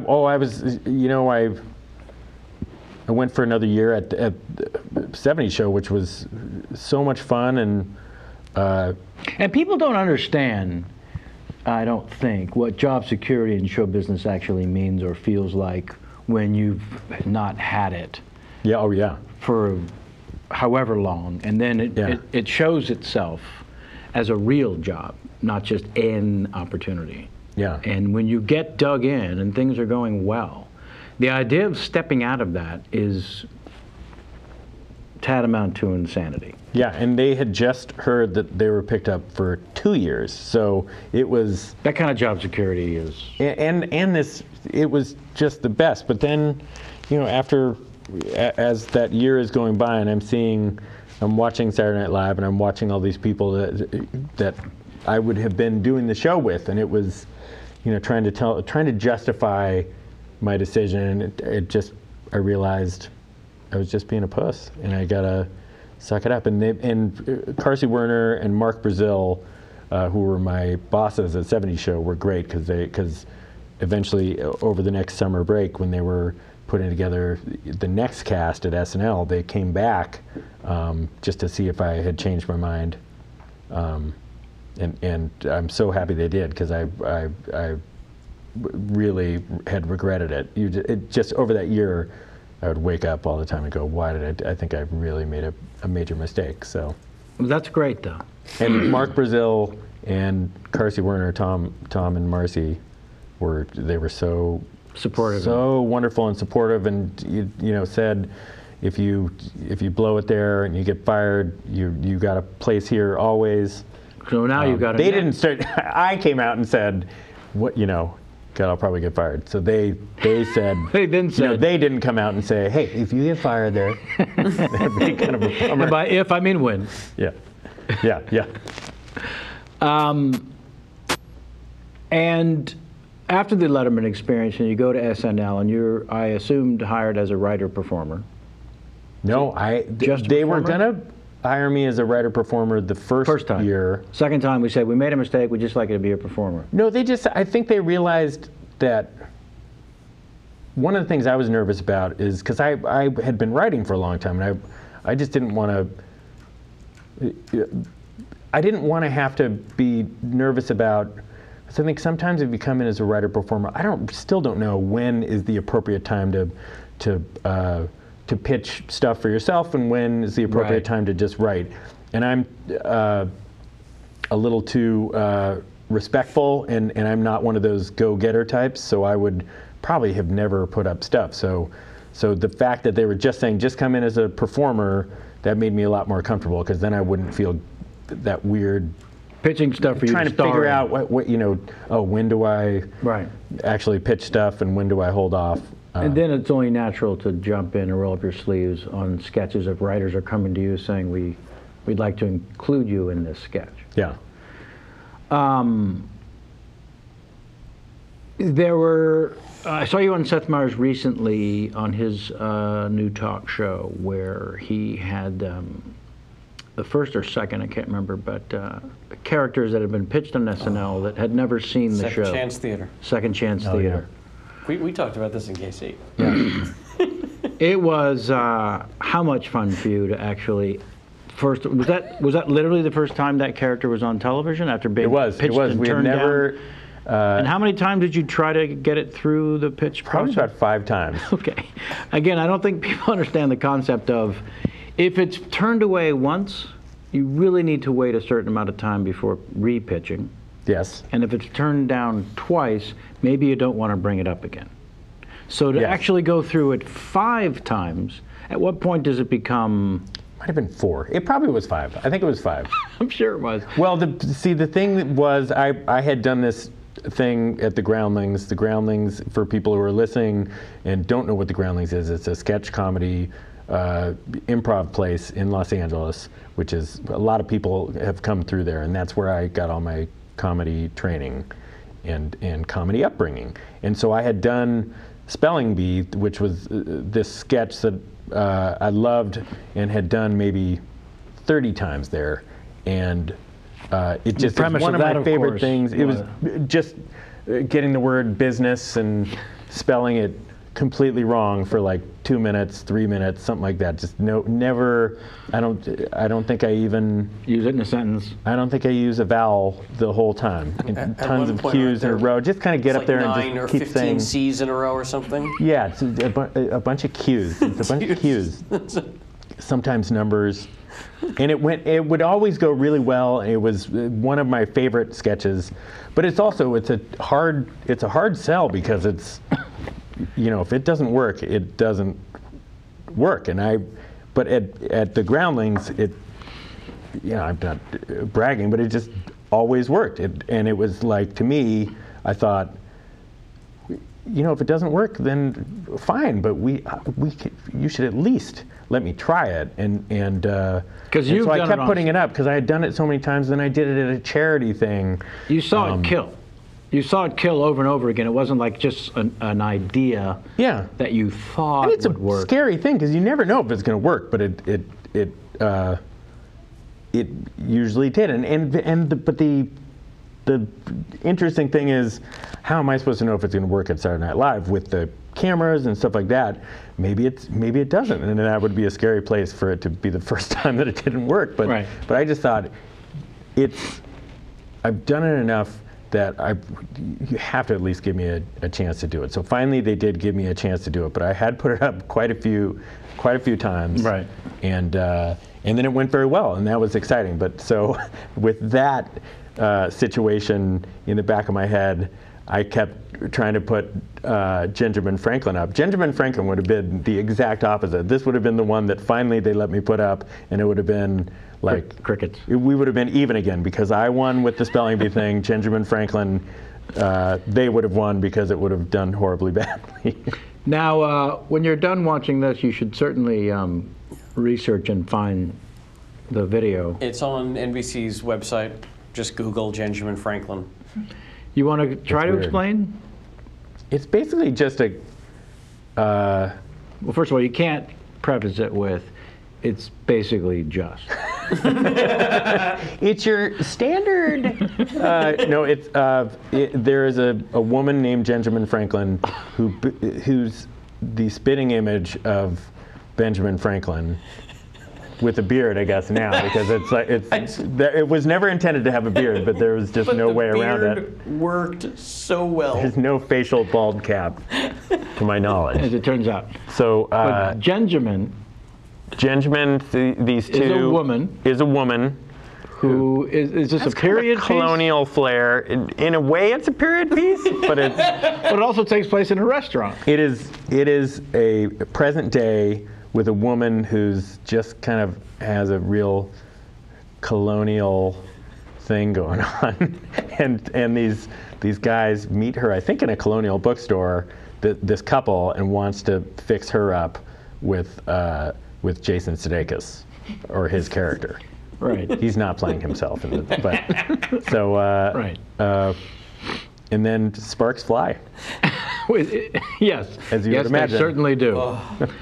went for another year at the 70s show, which was so much fun, and people don't understand, I don't think, what job security in show business actually means or feels like when you've not had it. Yeah, oh yeah. For however long, and then it shows itself as a real job, not just an opportunity. Yeah. And when you get dug in and things are going well, the idea of stepping out of that is tantamount to insanity. Yeah, and they had just heard that they were picked up for 2 years, so it was that kind of job security is. And this, it was just the best. But then, after as that year is going by, and I'm watching Saturday Night Live, and I'm watching all these people that I would have been doing the show with, and it was, trying to justify my decision. I realized I was just being a puss, and I gotta suck it up. And Carsey Werner and Mark Brazil, who were my bosses at 70 Show, were great because eventually over the next summer break, when they were putting together the next cast at SNL, they came back just to see if I had changed my mind. And I'm so happy they did, because I really had regretted it. It just over that year, I would wake up all the time and go, why did I think I really made a major mistake. So that's great, though. And Mark Brazil and Carsey Werner, Tom and Marcy, were so supportive, so wonderful and supportive, and said, if you blow it there and you get fired, you got a place here always. So now you've got. They didn't start. I came out and said, what God, I'll probably get fired. So they said. They then said. They didn't come out and say, hey, if you get fired there, that'd be kind of a bummer. And by if, I mean when. Yeah. And after the Letterman experience, and you go to SNL, and you're, I assumed, hired as a writer-performer. No, they were gonna hire me as a writer-performer the first time. year. Second time, we said, we made a mistake, we'd just like you to be a performer. No, I think they realized that one of the things I was nervous about is, because I had been writing for a long time, and I just didn't want to have to be nervous about, so I think sometimes if you come in as a writer-performer, still don't know when is the appropriate time to pitch stuff for yourself and when is the appropriate time to just write. And I'm a little too respectful, and I'm not one of those go-getter types, so I would probably have never put up stuff. So the fact that they were just saying, just come in as a performer, that made me a lot more comfortable, because then I wouldn't feel that weird pitching stuff for you trying to figure out what when do I actually pitch stuff and when do I hold off. And then it's only natural to jump in and roll up your sleeves on sketches if writers are coming to you saying, we'd like to include you in this sketch. Yeah. There were, I saw you on Seth Meyers recently on his new talk show where he had the first or second, I can't remember, but characters that had been pitched on SNL that had never seen the show. Second Chance Theater. Second Chance Theater. Yeah. We talked about this in KC. Yeah. It was how much fun for you to actually first, was that literally the first time that character was on television after being pitched and we turned had never down? And how many times did you try to get it through the pitch Probably process? about 5 times. Okay. Again, I don't think people understand the concept of, if it's turned away once, you really need to wait a certain amount of time before re-pitching. Yes. And if it's turned down twice, maybe you don't want to bring it up again. So to actually go through it 5 times, at what point does it become... Might have been 4. It probably was 5. I think it was 5. I'm sure it was. Well, the thing was, I had done this thing at the Groundlings. The Groundlings, for people who are listening and don't know what the Groundlings is, it's a sketch comedy improv place in Los Angeles, which is, a lot of people have come through there, and that's where I got all my comedy training and comedy upbringing. And so I had done Spelling Bee, which was this sketch that I loved and had done maybe 30 times there, and it just was one of my favorite things. It was just getting the word business and spelling it completely wrong for like 2 minutes, 3 minutes, something like that. Just never. I don't think I even use it in a sentence. I don't think I use a vowel the whole time. Tons of cues in a row. Just kind of get up there and just keep saying 9 or 15 C's in a row or something. Yeah, it's a bunch of cues. It's a bunch of cues. Sometimes numbers. And it would always go really well. It was one of my favorite sketches, but it's a hard sell, because it's, if it doesn't work, it doesn't work. But at the Groundlings, I'm not bragging, but it just always worked. And it was like, to me, I thought, if it doesn't work, then fine. But you should at least let me try it. And so I kept putting it up because I had done it so many times. Then I did it at a charity thing. You saw it kill. You saw it kill over and over again. It wasn't like just an idea that you thought would work. It's a scary thing because you never know if it's going to work, but it usually did. But the interesting thing is, how am I supposed to know if it's going to work at Saturday Night Live with the cameras and stuff like that? Maybe it doesn't, and that would be a scary place for it to be the first time that it didn't work. But I just thought, I've done it enough that you have to at least give me a chance to do it. So finally, they did give me a chance to do it, but I had put it up quite a few times. Right. And then it went very well, and that was exciting. But so with that situation in the back of my head, I kept trying to put Gingerman Franklin up. Gingerman Franklin would have been the exact opposite. This would have been the one that finally they let me put up, and it would have been like crickets. We would have been even again because I won with the spelling bee thing. Gingerman Franklin, they would have won because it would have done horribly badly. Now, when you're done watching this, you should certainly research and find the video. It's on NBC's website. Just Google Gingerman Franklin. You want to try to weird. explain? It's basically just a. Well, first of all, you can't preface it with, it's basically just. It's your standard. No, it's there is a woman named Benjamin Franklin who's the spitting image of Benjamin Franklin with a beard, I guess now, because it's like it was never intended to have a beard, but there was just no way around it. Worked so well. There's no facial bald cap, to my knowledge. As it turns out. So But Benjamin these two is a woman who is this a period piece? Colonial flair. In a way, it's a period piece, but it's But it also takes place in a restaurant. it is a present day with a woman who's just kind of has a real colonial thing going on, and these guys meet her, I think, in a colonial bookstore, this couple, and wants to fix her up with Jason Sudeikis, or his character. Right. He's not playing himself in the, but so Right. And then sparks fly. Yes. As you yes, would imagine. they certainly do.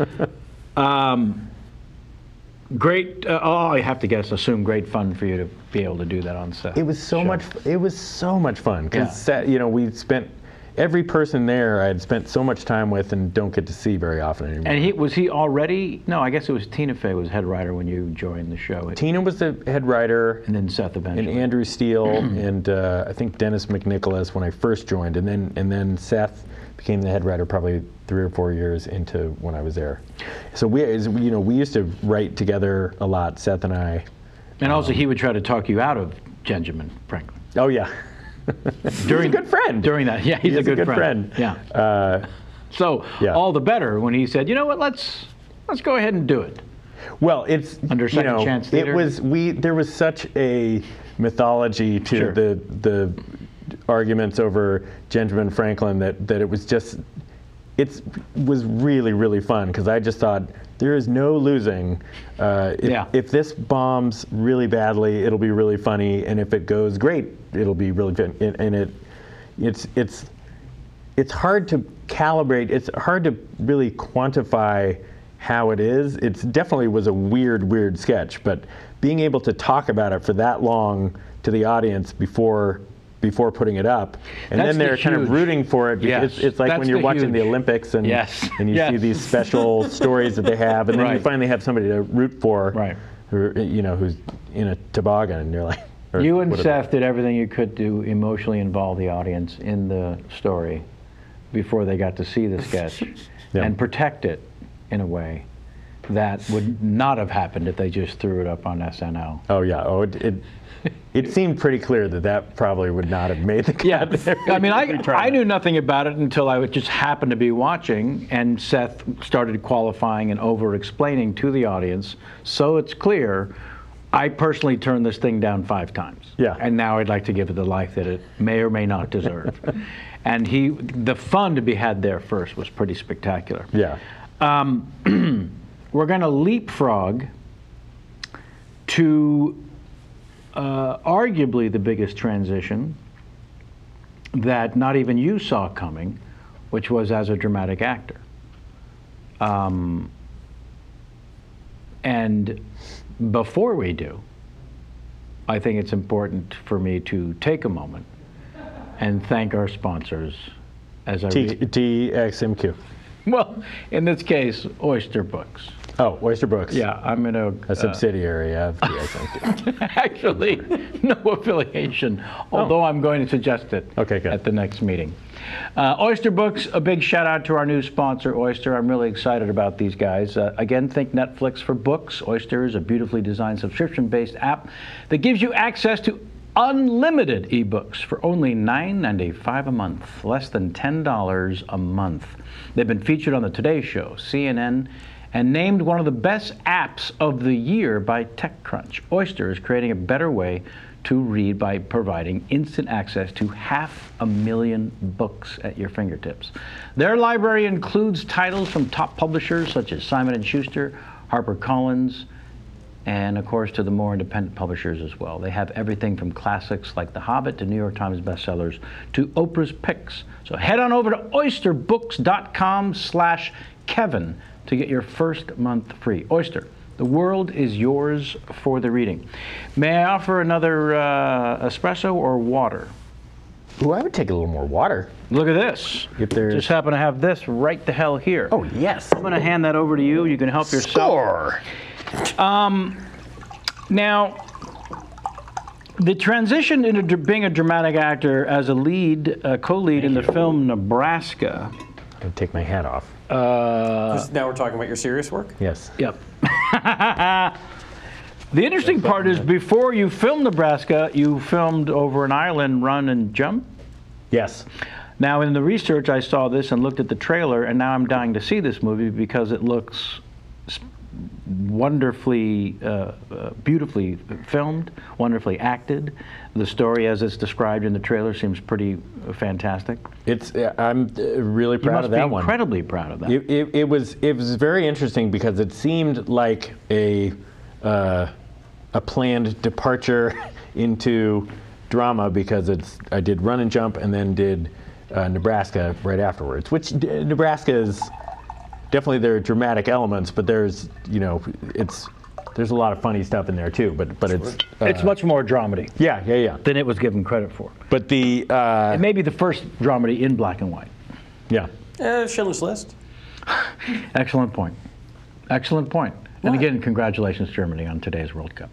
Great. I have to assume great fun for you to be able to do that on set. It was so much. It was so much fun because Yeah. we spent every person there. I had spent so much time with and don't get to see very often anymore. And was he already? No, I guess it was Tina Fey was head writer when you joined the show. Tina was the head writer, And then Seth and eventually. Andrew Steele, and I think Dennis McNicholas when I first joined, and then Seth became the head writer probably 3 or 4 years into when I was there. So we used to write together a lot, Seth and I. And also, he would try to talk you out of Benjamin Franklin. Oh yeah. He's a good friend. During that, yeah, he's He a is good friend. Yeah. So yeah. all the better when he said, you know what, let's go ahead and do it. Well, it's Under Second Chance Theater? There was such a mythology to Sure. the arguments over Benjamin Franklin that it was just was really, really fun because I just thought there is no losing. If this bombs really badly, it'll be really funny, and if it goes great, it'll be really fun. And it's hard to calibrate. It's hard to really quantify how it is. It definitely was a weird sketch, but being able to talk about it for that long to the audience before putting it up, and That's then they're the kind of huge- rooting for it. Yes, It's like that's when you're the watching the huge- Olympics and Yes. and you Yes. see these special stories that they have, and then you Right. finally have somebody to root for, Right. who's in a toboggan, and you're like. or You and whatever. Seth did everything you could to emotionally involve the audience in the story before they got to see the sketch Yeah. and protect it in a way that would not have happened if they just threw it up on SNL. Oh yeah. Oh, it seemed pretty clear that probably would not have made the cut. Yeah, I mean, We tried. I knew nothing about it until I would just happen to be watching, and Seth started qualifying and over-explaining to the audience, so it's clear. I personally turned this thing down 5 times. Yeah. And now I'd like to give it the life that it may or may not deserve. And the fun to be had there first was pretty spectacular. Yeah. We're going to leapfrog to arguably the biggest transition that not even you saw coming, which was as a dramatic actor. And before we do, I think it's important for me to take a moment and thank our sponsors as I read. TXMQ. Well, in this case, Oyster Books. Oh, Oyster Books. Yeah, I'm going to... A subsidiary of TXMQ. Actually, no affiliation, although I'm going to suggest it Okay, good. at the next meeting. Oyster Books, a big shout out to our new sponsor, Oyster. I'm really excited about these guys. Again, think Netflix for books. Oyster is a beautifully designed subscription-based app that gives you access to unlimited ebooks for only $9.95 a month, less than $10 a month. They've been featured on the Today Show, CNN, and named one of the best apps of the year by TechCrunch. Oyster is creating a better way to read by providing instant access to 500,000 books at your fingertips. Their library includes titles from top publishers such as Simon & Schuster, HarperCollins, and of course to the more independent publishers as well. They have everything from classics like The Hobbit to New York Times bestsellers to Oprah's picks. So head on over to oysterbooks.com/Kevin to get your first month free. Oyster, the world is yours for the reading. May I offer another espresso or water? Ooh, I would take a little more water. Look at this. If there's... Just happen to have this right the hell here. Oh, yes. I'm going to hand that over to you. You can help yourself. Score. Now, the transition into being a dramatic actor as a lead, co-lead in the film Nebraska. I'll take my hat off. Now we're talking about your serious work? Yes. Yep. The interesting part is before you filmed Nebraska, you filmed Over in Ireland, Run and Jump. Yes. Now, in the research, I saw this and looked at the trailer, and now I'm dying to see this movie because it looks wonderfully, beautifully filmed, wonderfully acted. The story, as it's described in the trailer, seems pretty fantastic. It's. I'm really proud of that one. You must be incredibly proud of that. It was very interesting because it seemed like a planned departure into drama because I did Run and Jump and then did Nebraska right afterwards, which Nebraska is definitely, there are dramatic elements, but there's there's a lot of funny stuff in there too, but it's much more dramedy. Yeah. Than it was given credit for. But the it may be the first dramedy in black and white. Yeah. Schindler's List. Excellent point. Excellent point. And again, congratulations, Germany, on today's World Cup.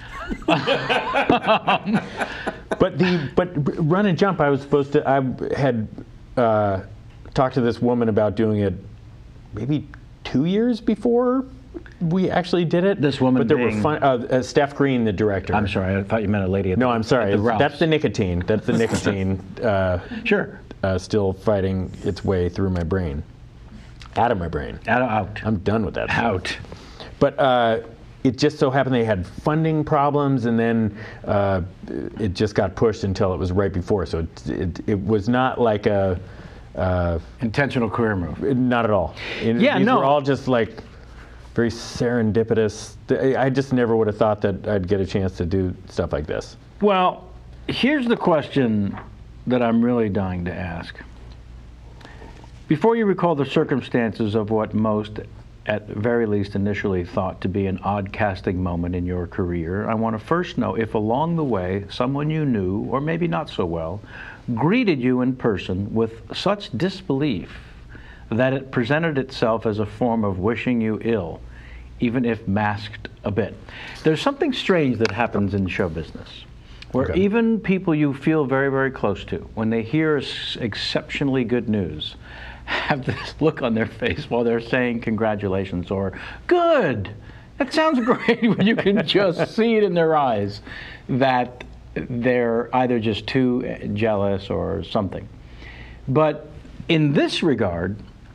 But Run and Jump, I had talked to this woman about doing it maybe 2 years before we actually did it. This woman, but there being... were fun. Steph Green, the director. I'm sorry, I thought you meant a lady. No, I'm sorry. Ralph's. That's the nicotine. That's the nicotine. Sure. Still fighting its way through my brain, out of my brain. Out. I'm done with that. Out. But it just so happened they had funding problems, and then it just got pushed until it was right before. So it was not like a intentional career move. Not at all. These were all just like very serendipitous. I just never would have thought that I'd get a chance to do stuff like this. Well, here's the question that I'm really dying to ask. Before you recall the circumstances of what most, at very least initially, thought to be an odd casting moment in your career, I want to first know if along the way someone you knew, or maybe not so well, greeted you in person with such disbelief that it presented itself as a form of wishing you ill, even if masked a bit. There's something strange that happens in show business, where even people you feel very, very close to, when they hear exceptionally good news, have this look on their face while they're saying congratulations or good. That sounds great when you can just see it in their eyes that they're either just too jealous or something. But in this regard,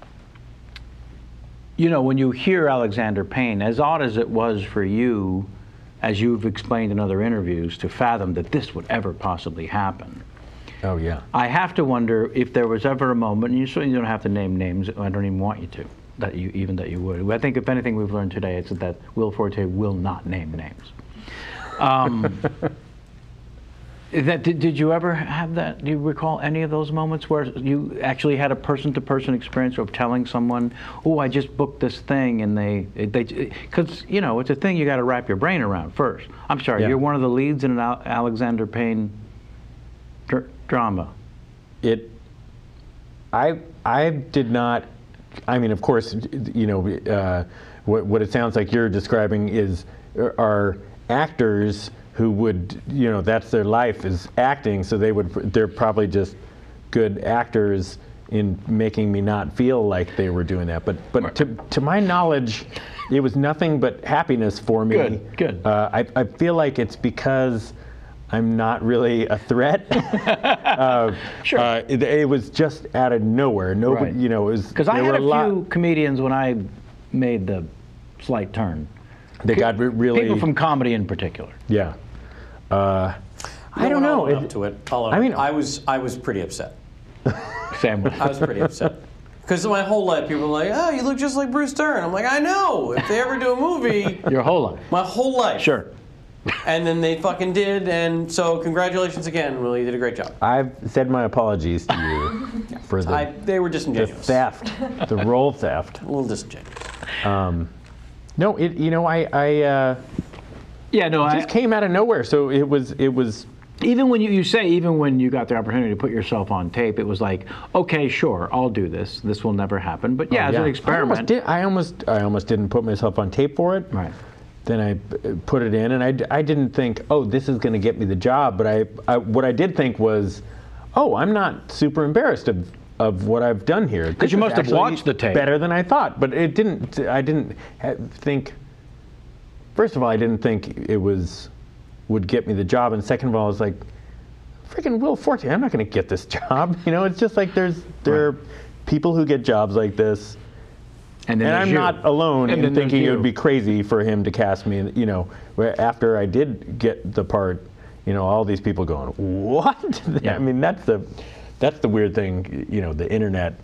when you hear Alexander Payne, as odd as it was for you, as you've explained in other interviews, to fathom that this would ever possibly happen. Oh, yeah. I have to wonder if there was ever a moment, and you certainly don't have to name names, I don't even want you to, that you would. I think if anything we've learned today, it's that Will Forte will not name names. Did you ever have that? Do you recall any of those moments where you actually had a person-to-person experience of telling someone, "Oh, I just booked this thing," and because it's a thing you got to wrap your brain around first. I'm sorry, you're one of the leads in an Alexander Payne drama. I did not. I mean, of course, what it sounds like you're describing are actors who would, that's their life is acting, so they're probably just good actors in making me not feel like they were doing that. But to my knowledge, it was nothing but happiness for me. Good. I feel like it's because I'm not really a threat. Sure. It was just out of nowhere. Nobody, right. It was because I had a few comedians when I made the slight turn. They got really people from comedy in particular. Yeah. I don't know. Up to it. I mean, I was pretty upset. Sam was. I was pretty upset. Because my whole life, people are like, "Oh, you look just like Bruce Dern." I'm like, "I know. If they ever do a movie, Your whole life. my whole life." Sure. And then they fucking did, and so congratulations again, Will. You did a great job. I've said my apologies to you for They were the disingenuous. theft, the role theft. A little disingenuous. No, I Yeah, no, just came out of nowhere. So it was. even when even when you got the opportunity to put yourself on tape, it was like, okay, sure, I'll do this. This will never happen. But yeah, as an experiment. I almost didn't put myself on tape for it. Right. Then I put it in, and I didn't think, oh, this is going to get me the job. But what I did think was, oh, I'm not super embarrassed of what I've done here. Because you must have watched the tape. Better than I thought, but it didn't. I didn't think. First of all, I didn't think it would get me the job, and second of all, I was like, freaking Will Forte, I'm not going to get this job. It's just like there are people who get jobs like this. And I'm not alone in thinking it would be crazy for him to cast me. After I did get the part, all these people going, "What?" Yeah. I mean, that's the weird thing. The internet.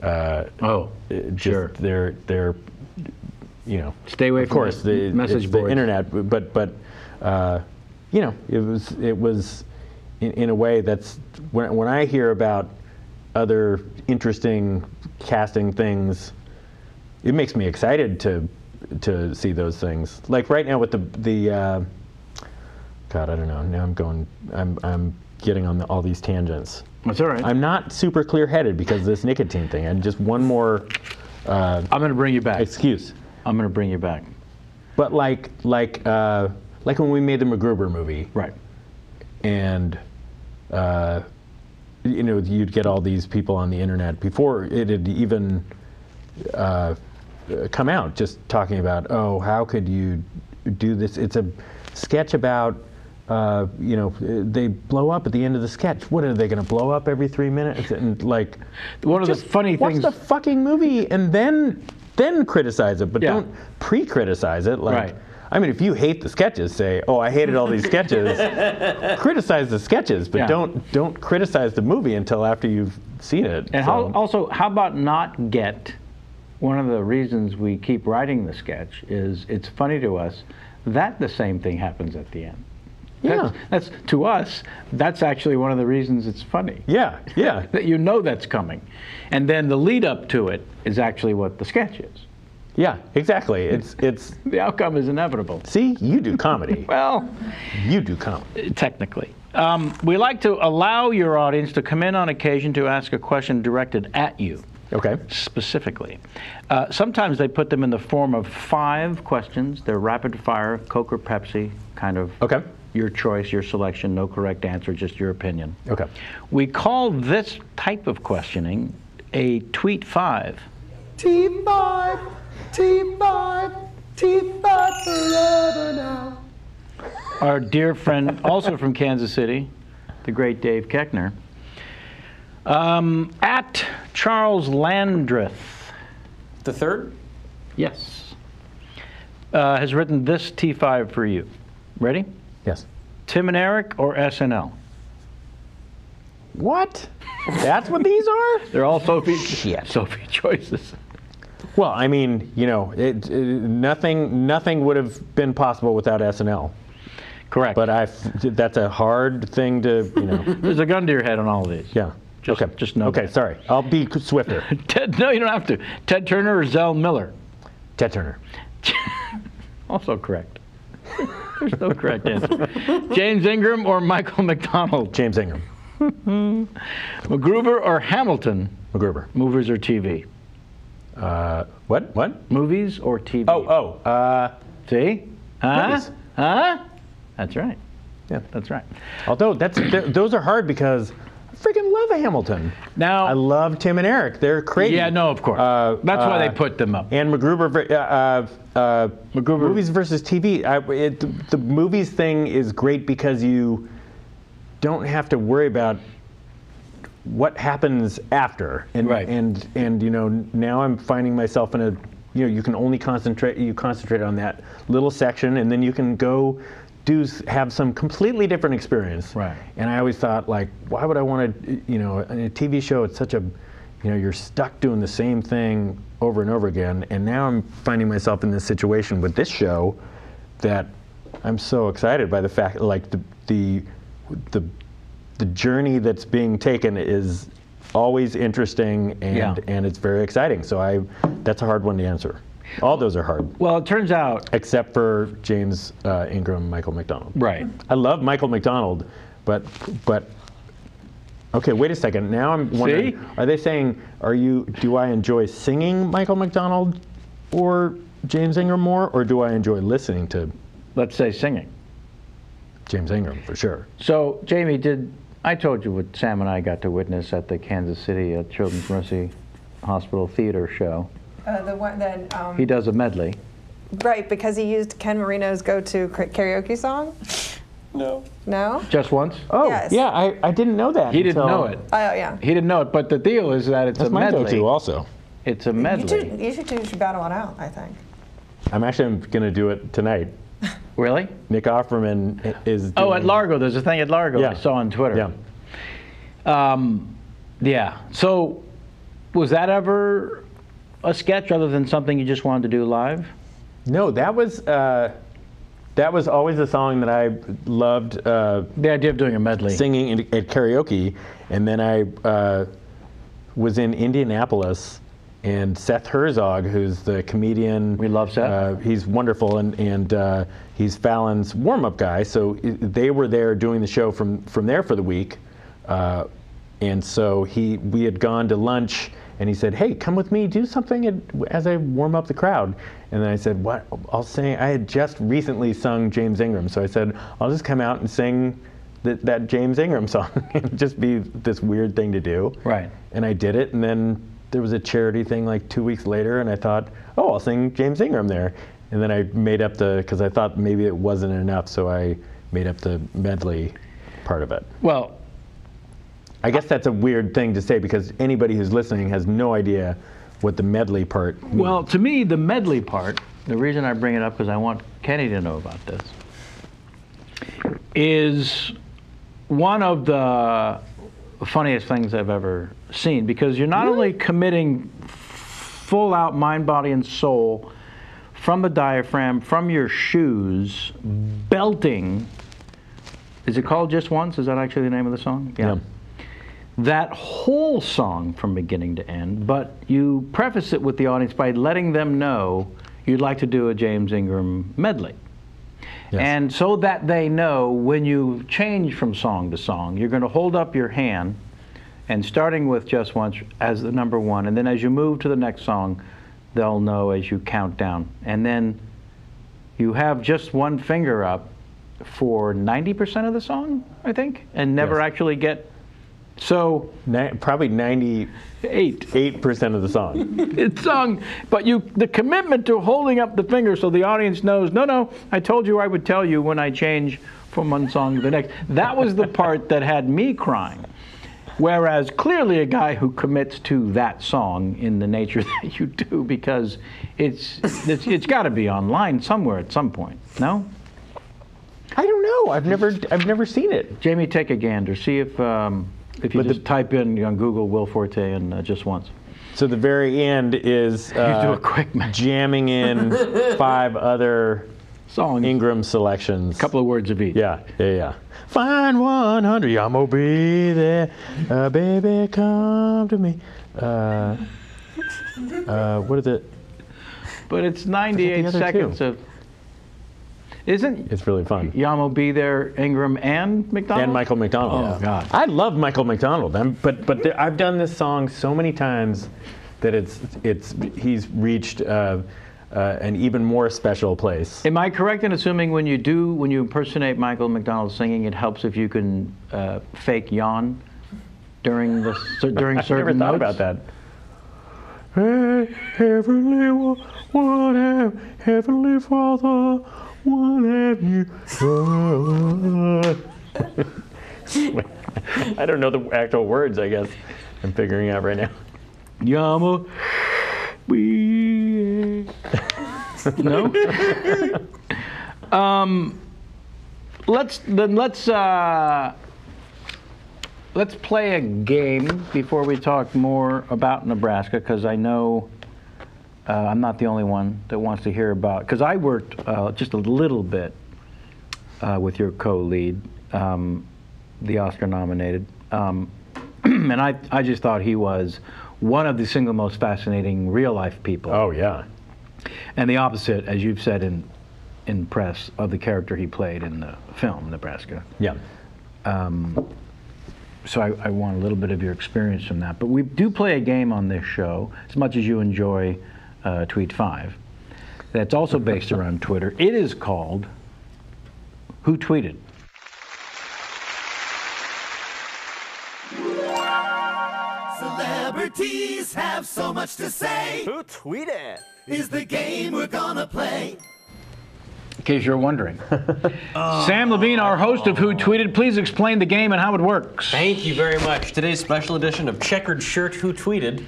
Sure. They're. Stay away of from course, the message it's boards. the internet, but it was in a way that's when I hear about other interesting casting things. It makes me excited to see those things. Like right now with the God, I don't know. Now I'm getting on all these tangents. That's all right. I'm not super clear-headed because of this nicotine thing. And just one more. I'm going to bring you back. Excuse. I'm going to bring you back. But like when we made the MacGruber movie. Right. And you'd get all these people on the internet before it had even. Come out just talking about, oh, how could you do this? It's a sketch about, they blow up at the end of the sketch. What are they going to blow up every 3 minutes? And like, one of the funny things. Watch the fucking movie and then criticize it, but don't pre-criticize it. Like, right. I mean, if you hate the sketches, say, oh, I hated all these sketches. Criticize the sketches, but don't criticize the movie until after you've seen it. And how about not get. One of the reasons we keep writing the sketch is it's funny to us that the same thing happens at the end. Yeah. That's to us, that's actually one of the reasons it's funny. Yeah, yeah. That that's coming. And then the lead up to it is actually what the sketch is. Yeah, exactly. It's the outcome is inevitable. See, you do comedy. Well, you do comedy. Technically. We like to allow your audience to come in on occasion to ask a question directed at you. Okay. Specifically. Sometimes they put them in the form of 5 questions. They're rapid fire, Coke or Pepsi, kind of your choice, your selection, no correct answer, just your opinion. Okay. We call this type of questioning a Tweet 5. T5, T5, T5 forever now. Our dear friend, also from Kansas City, the great Dave Keckner, at Charles Landreth. The third? Yes. Has written this T5 for you. Ready? Yes. Tim and Eric or SNL? What? That's what these are? They're all Sophie choices. Well, I mean, nothing would have been possible without SNL. Correct. But that's a hard thing to, There's a gun to your head on all of these. Yeah. Just know Okay, that. sorry. I'll be swifter. No, you don't have to. Ted Turner or Zell Miller? Ted Turner. Also correct. There's no correct answer. James Ingram or Michael McDonald? James Ingram. MacGruber or Hamilton? MacGruber. Movies or TV? What? Movies or TV? See? Huh? Movies. Huh? That's right. Yeah. That's right. Although those are hard because I freaking love Hamilton. Now I love Tim and Eric. They're crazy. Yeah, no, of course. That's why they put them up. And MacGruber, MacGruber. movies versus TV. The movies thing is great because you don't have to worry about what happens after. And, right. And now I'm finding myself in a, you can only concentrate on that little section, and then you can go have some completely different experience. Right. And I always thought, like, why would I want to, in a TV show, it's such a, you're stuck doing the same thing over and over again. And now I'm finding myself in this situation with this show that I'm so excited by the fact, like the journey that's being taken is always interesting and it's very exciting. So that's a hard one to answer. All those are hard. Well, it turns out, except for James Ingram, Michael McDonald. Right. I love Michael McDonald, but okay, wait a second. Now I'm wondering, are they saying, do I enjoy singing Michael McDonald or James Ingram more, or do I enjoy listening to, let's say, singing? James Ingram, for sure. So, Jamie, I told you what Sam and I got to witness at the Kansas City Children's Mercy Hospital Theater show. The one that he does a medley. Right, because he used Ken Marino's go-to karaoke song. No. No? Just once? Oh, Yes. yeah, I didn't know that. He didn't know it. Oh, yeah. He didn't know it, but the deal is that it's That's a my medley. go-to also. It's a medley. You should battle it out, I think. I'm actually going to do it tonight. Really? Nick Offerman is Oh, at Largo. There's a thing at Largo Yeah. I saw on Twitter. Yeah. Yeah. So, was that ever a sketch other than something you just wanted to do live? No, that was always a song that I loved. The idea of doing a medley. Singing at karaoke, and then I was in Indianapolis, and Seth Herzog, who's the comedian. We love Seth. He's wonderful, and he's Fallon's warm-up guy. So they were there doing the show from there for the week, and so we had gone to lunch. And he said, "Hey, come with me, do something as I warm up the crowd." And then I said, "What? I'll sing." I had just recently sung James Ingram, so I said, "I'll just come out and sing that James Ingram song." It'd just be this weird thing to do. Right. And I did it, and then there was a charity thing like 2 weeks later, and I thought, "Oh, I'll sing James Ingram there." And then I made up because I thought maybe it wasn't enough, so I made up the medley part of it. Well, I guess that's a weird thing to say because anybody who's listening has no idea what the medley part means. well, to me, the medley part, the reason I bring it up because I want Kenny to know about this, is one of the funniest things I've ever seen, because you're not only committing full out mind, body, and soul from the diaphragm, from your shoes, belting. Is it called Just Once? Is that actually the name of the song? Yeah. That whole song from beginning to end, but you preface it with the audience by letting them know you'd like to do a James Ingram medley. Yes. And so that they know when you change from song to song, you're going to hold up your hand, and starting with Just Once as the number one, and then as you move to the next song, they'll know as you count down. And then you have just one finger up for 90% of the song, I think, and never Yes. actually get. So Probably 98% of the song. it's sung, but the commitment to holding up the finger so the audience knows, no, I told you I would tell you when I change from one song to the next. That was the part that had me crying. Whereas clearly a guy who commits to that song in the nature that you do, because it's got to be online somewhere at some point. No? I don't know. I've never seen it. Jamie, take a gander. See if you just type in on Google Will Forte and Just Once. So the very end is You do a quick match. jamming in 5 other Songs. Ingram selections. A couple of words of each. Yeah. Find 100, I'm gonna be there. Baby, come to me. What is it? But it's 98 other seconds two. of. Isn't It's really fun. Yamo Be There, Ingram, and McDonald? And Michael McDonald. Oh, God. I love Michael McDonald. I've done this song so many times that he's reached an even more special place. Am I correct in assuming when you impersonate Michael McDonald singing, it helps if you can fake yawn during certain I've never thought notes? about that. Hey, Heavenly Father, what have you done? I don't know the actual words, I guess. I'm figuring out right now. Yamo Be. No? let's play a game before we talk more about Nebraska, because I know I'm not the only one that wants to hear about. Because I worked just a little bit with your co-lead, the Oscar-nominated, and I just thought he was one of the single most fascinating real-life people. Oh yeah. And the opposite, as you've said in press, of the character he played in the film Nebraska. Yeah. So I want a little bit of your experience from that. But we do play a game on this show, as much as you enjoy Tweet 5, that's also based around Twitter. It is called Who Tweeted? Celebrities have so much to say. Who tweeted? Is the game we're gonna play. In case you're wondering. Sam Levine, our host of Who Tweeted, please explain the game and how it works. Thank you very much. Today's special edition of Checkered Shirt Who Tweeted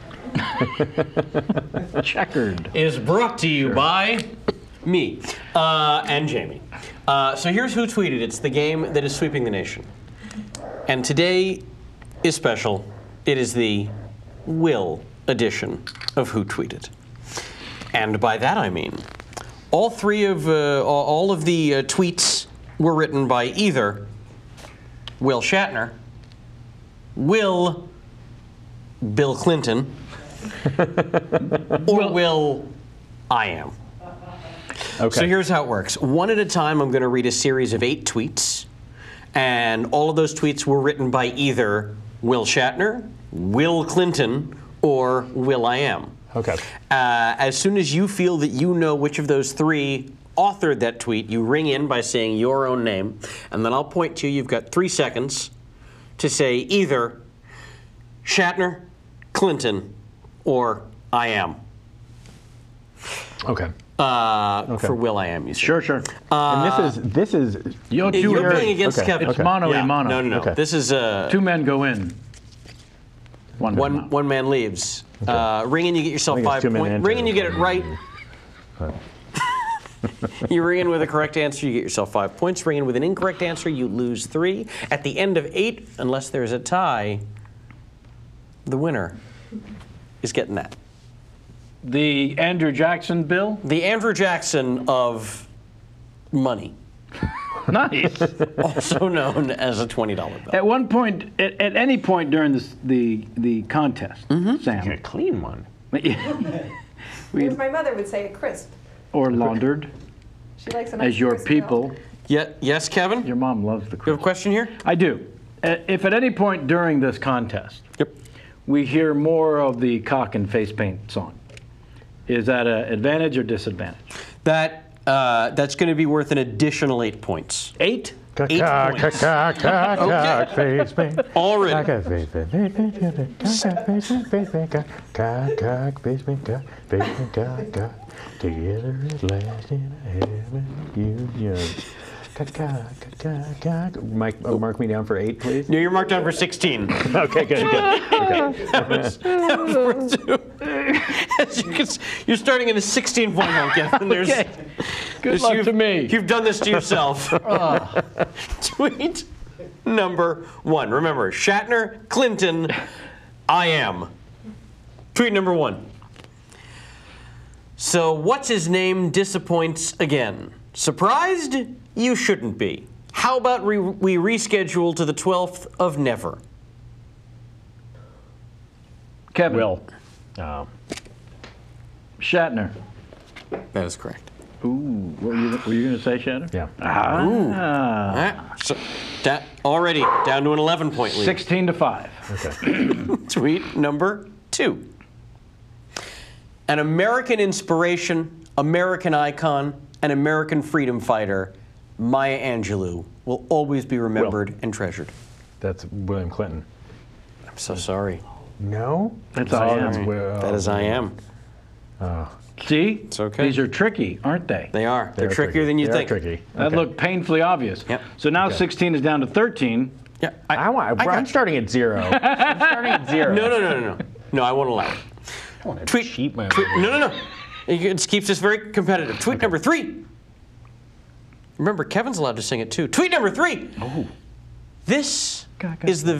Checkered. is brought to you by me and Jamie. So here's Who Tweeted. It's the game that is sweeping the nation. And today is special. It is the Will edition of Who Tweeted. And by that I mean all of the tweets were written by either Will Shatner, Bill Clinton, or Will I Am. Okay. So here's how it works. One at a time, I'm going to read a series of 8 tweets, and all of those tweets were written by either Will Shatner, Will Clinton, or Will I Am. Okay. As soon as you feel that you know which of those 3 authored that tweet, you ring in by saying your own name, and then I'll point to you. You've got 3 seconds to say either Shatner, Clinton, or I Am. Okay. For Will I Am, you say. Sure. And this is You're You're playing against okay. Kevin. It's mono a mono. No. Okay. This is 2 men go in. one man leaves. Ring in, you get yourself I think it's 5 2 men points. enter. Ring in, you get it right. You ring in with a correct answer, you get yourself 5 points. Ring in with an incorrect answer, you lose 3. At the end of 8, unless there's a tie, the winner is getting that. The Andrew Jackson bill? The Andrew Jackson of money, Nice. also known as a $20 bill. At one point, at any point during the contest, Sam, a clean one. As my mother would say, a crisp. or laundered, She likes a nice as your crisp people. meal. Yes, Kevin? Your mom loves the You have a crisp. question here? I do. If at any point during this contest, Yep. we hear more of the cock and face paint song, is that an advantage or disadvantage? That's going to be worth an additional 8 points. 8? 8 points. Face paint. Already. Cock, face paint, face paint, cock. Together at last in heaven, you. Mark me down for 8, please. No, you're marked down for 16. Okay, good. Okay. As you can see, you're starting in a 16-point hole, Kevin. Okay. Good luck to me. You've done this to yourself. Tweet number 1. Remember, Shatner, Clinton, I Am. Tweet number 1. So what's his name disappoints again? Surprised? You shouldn't be. How about we reschedule to the 12th of never? Kevin. Will. Shatner. That is correct. Ooh, were you going to say Shatner? Yeah. All right. So that already down to an 11-point lead. 16-5. Okay. Tweet number 2. An American inspiration, American icon, an American freedom fighter, Maya Angelou, will always be remembered and treasured. That's William Clinton. I'm so sorry. No? That's I Am. That is I Am. See? It's okay. These are tricky, aren't they? They are. They're They're trickier tricky. than you They're think. tricky. That Okay. looked painfully obvious. Yep. So now Okay. 16 is down to 13. Yeah. I'm starting at 0. I'm starting at 0. No. No, I won't allow it. I want to Tweet. cheat my No. It keeps us very competitive. Tweet number 3. Remember, Kevin's allowed to sing it too. Tweet number 3. Oh. This is the...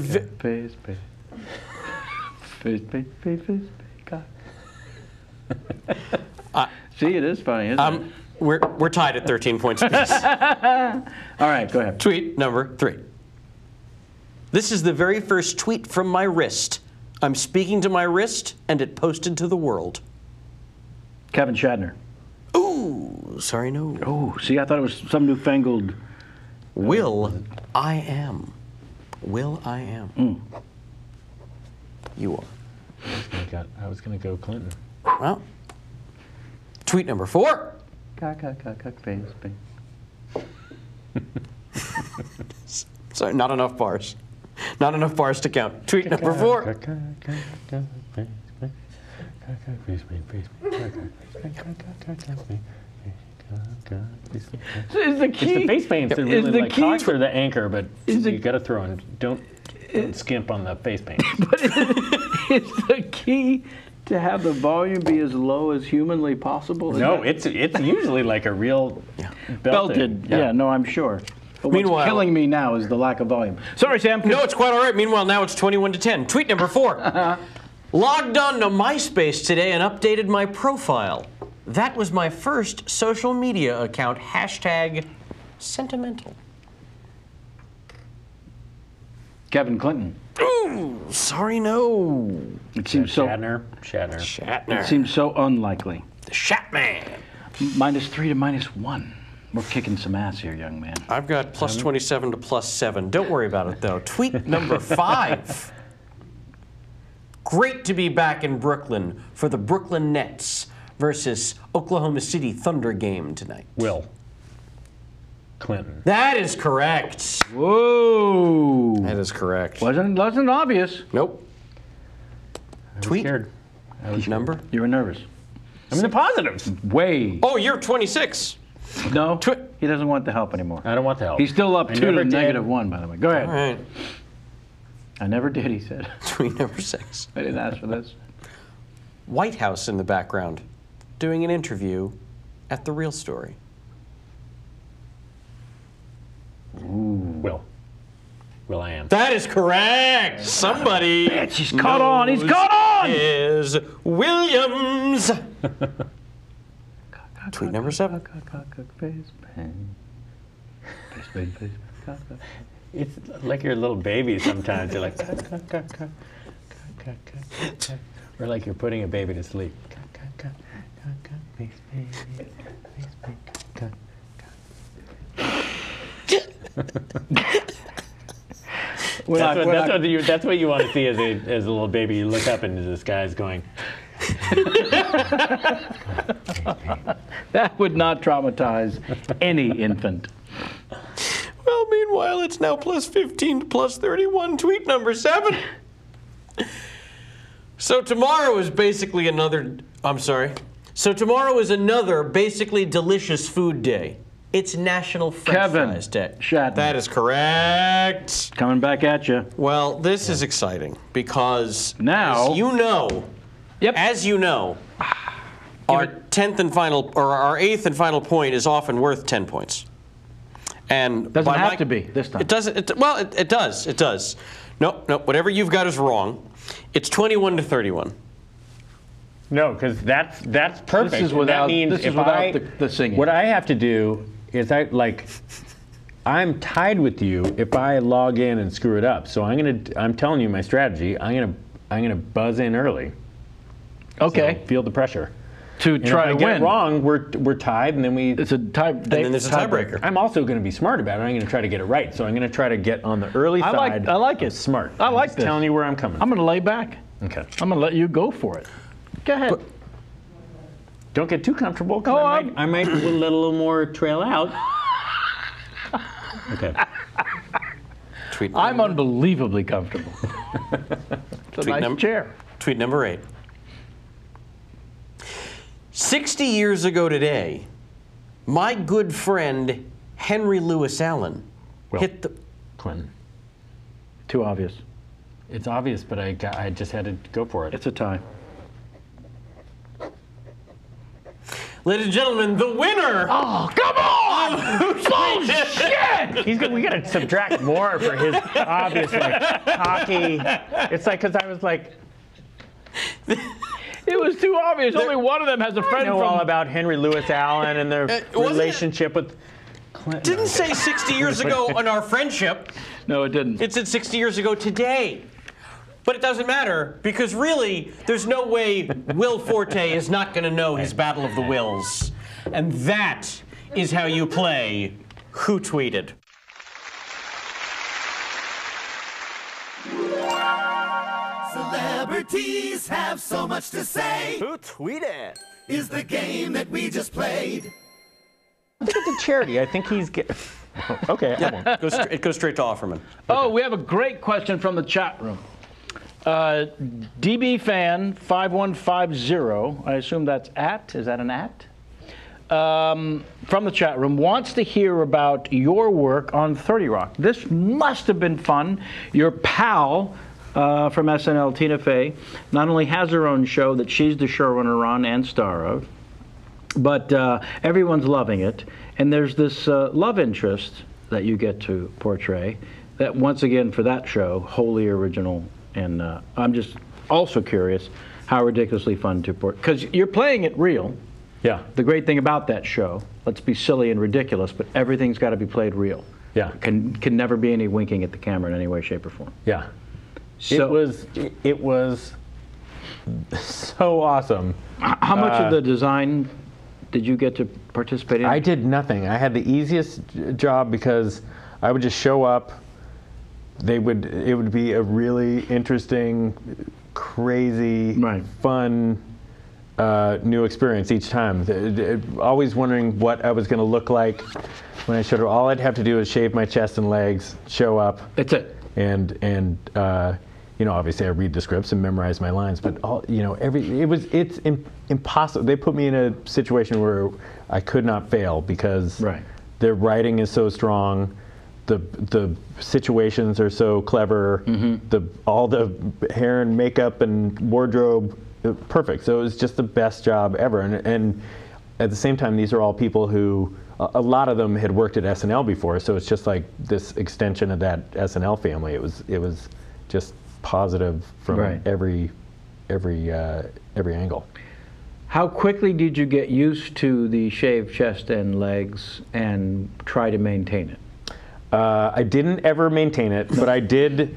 See, it is funny, isn't it? We're tied at 13 points apiece. All right, go ahead. Tweet number 3. This is the very first tweet from my wrist. I'm speaking to my wrist, and it posted to the world. Kevin Shatner. Ooh, sorry, no. Oh, see, I thought it was some newfangled... Will I am. Will I am. You are. I was going to go Clinton. Well, tweet number 4. Sorry, not enough bars. Not enough bars to count. Tweet number 4. Is the key... It's the face paints that really like Cox or the anchor, but Is you got to throw in. Don't skimp on the face paint. But is the key to have the volume be as low as humanly possible? No, it's usually like a real belted. Yeah, no, I'm sure. But what's Meanwhile- killing me now is the lack of volume. Sorry, Sam. No, it's quite all right. Meanwhile, now it's 21-10. Tweet number 4. Logged on to MySpace today and updated my profile. That was my first social media account. #sentimental. Kevin Clinton. Ooh, sorry, no. It seems so. Shatner. It seems so unlikely. The Shatman. -3 to -1. We're kicking some ass here, young man. I've got plus 27 to plus 7. Don't worry about it, though. Tweet number 5. Great to be back in Brooklyn for the Brooklyn Nets versus Oklahoma City Thunder game tonight. Will. Clinton. That is correct. Whoa. That is correct. Wasn't obvious. Nope. Tweet Scared. number. You were nervous. I'm in the positives. Way. Oh, you're 26. No, he doesn't want the help anymore. I don't want the help. He's still up I 2 to never did. -1, by the way. Go ahead. All right. I never did, he said. Tweet number 6. I didn't ask for this. White House in the background, doing an interview at The Real Story. Will I am. That is correct. Somebody. He's caught on. He's caught on. Is Williams. Tweet number 7. It's like you're a little baby sometimes. You're like, or like you're putting a baby to sleep. That's what you want to see as a little baby. You look up and the sky's going. That would not traumatize any infant. Well, meanwhile, it's now plus 15 to plus 31. Tweet number 7. So tomorrow is basically another, So tomorrow is another basically delicious food day. It's National French Fries Day. Shatner. That is correct. Coming back at you. Well, this is exciting because Now- as you know, our 10th and final, or our 8th and final point is often worth 10 points. And Doesn't by have to be this time. It doesn't. It does. It does. Nope. Whatever you've got is wrong. It's 21 to 31. No, because that's perfect. This is And without- that means this is if without the singing. What I have to do is I'm tied with you if I log in and screw it up. So I'm telling you my strategy. I'm gonna buzz in early. Okay. So feel the pressure. To And try if I to get win. it wrong, we're tied, and then we. It's a tie. And then there's a tiebreaker. I'm also going to be smart about it. I'm going to try to get it right. So I'm going to try to get on the early I side. like it. of smart. I like I'm just this. telling you where I'm coming. I'm going to lay back. Okay. I'm going to let you go for it. Go ahead. Don't get too comfortable. 'Cause I might let a little more trail out. Okay. I'm unbelievably comfortable. It's a nice chair. Tweet number 8. 60 years ago today, my good friend Henry Louis Allen hit the... Clinton. Too obvious. It's obvious, but I just had to go for it. It's a tie. Ladies and gentlemen, the winner... Oh, come on! Bullshit! We got to subtract more for his obvious like cocky. It's like because I was like. It was too obvious. Only one of them has a friend I know all about Henry Louis Allen and their relationship with Clinton. Didn't say 60 years ago on our friendship. No, it didn't. It said 60 years ago today. But it doesn't matter, because really, there's no way Will Forte is not going to know his Battle of the Wills. And that is how you play Who Tweeted. Celebrities have so much to say. Who tweeted? Is the game that we just played. I think it's a charity. I think he's okay. I won't. It goes straight to Offerman. Oh, we have a great question from the chat room. DB fan 5150, I assume that's at, is that an at? From the chat room, wants to hear about your work on 30 Rock. This must have been fun. Your pal from SNL, Tina Fey, not only has her own show that she's the showrunner on and star of, but everyone's loving it. And there's this love interest that you get to portray that, once again, for that show, wholly original. And I'm just also curious how ridiculously fun to portray, because you're playing it real. Yeah. The great thing about that show, let's be silly and ridiculous, but everything's got to be played real. Yeah. Can never be any winking at the camera in any way, shape, or form. Yeah. So, it was so awesome. How much of the design did you get to participate in? I did nothing. I had the easiest job because I would just show up. It would be a really interesting, crazy, fun, new experience each time. Always wondering what I was going to look like when I showed up. All I'd have to do is shave my chest and legs, show up. That's it. And you know, obviously I read the scripts and memorize my lines, but it's impossible. They put me in a situation where I could not fail because their writing is so strong. The situations are so clever. All the hair and makeup and wardrobe, perfect. So it was just the best job ever. And at the same time, these are all people who, a lot of them had worked at SNL before. So it's just like this extension of that SNL family. It was just positive from every angle. How quickly did you get used to the shaved chest and legs and try to maintain it? I didn't ever maintain it, but I did.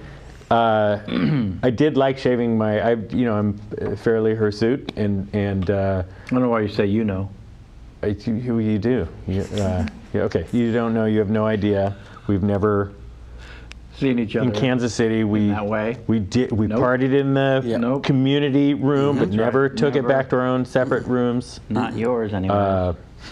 I did like shaving my. I'm fairly hirsute, and I don't know why you say you know. Who you do? Yeah, okay, you don't know. You have no idea. We've never seen each other in Kansas City. We that way. We partied in the community room, but never took it back to our own separate rooms. Not yours anyway.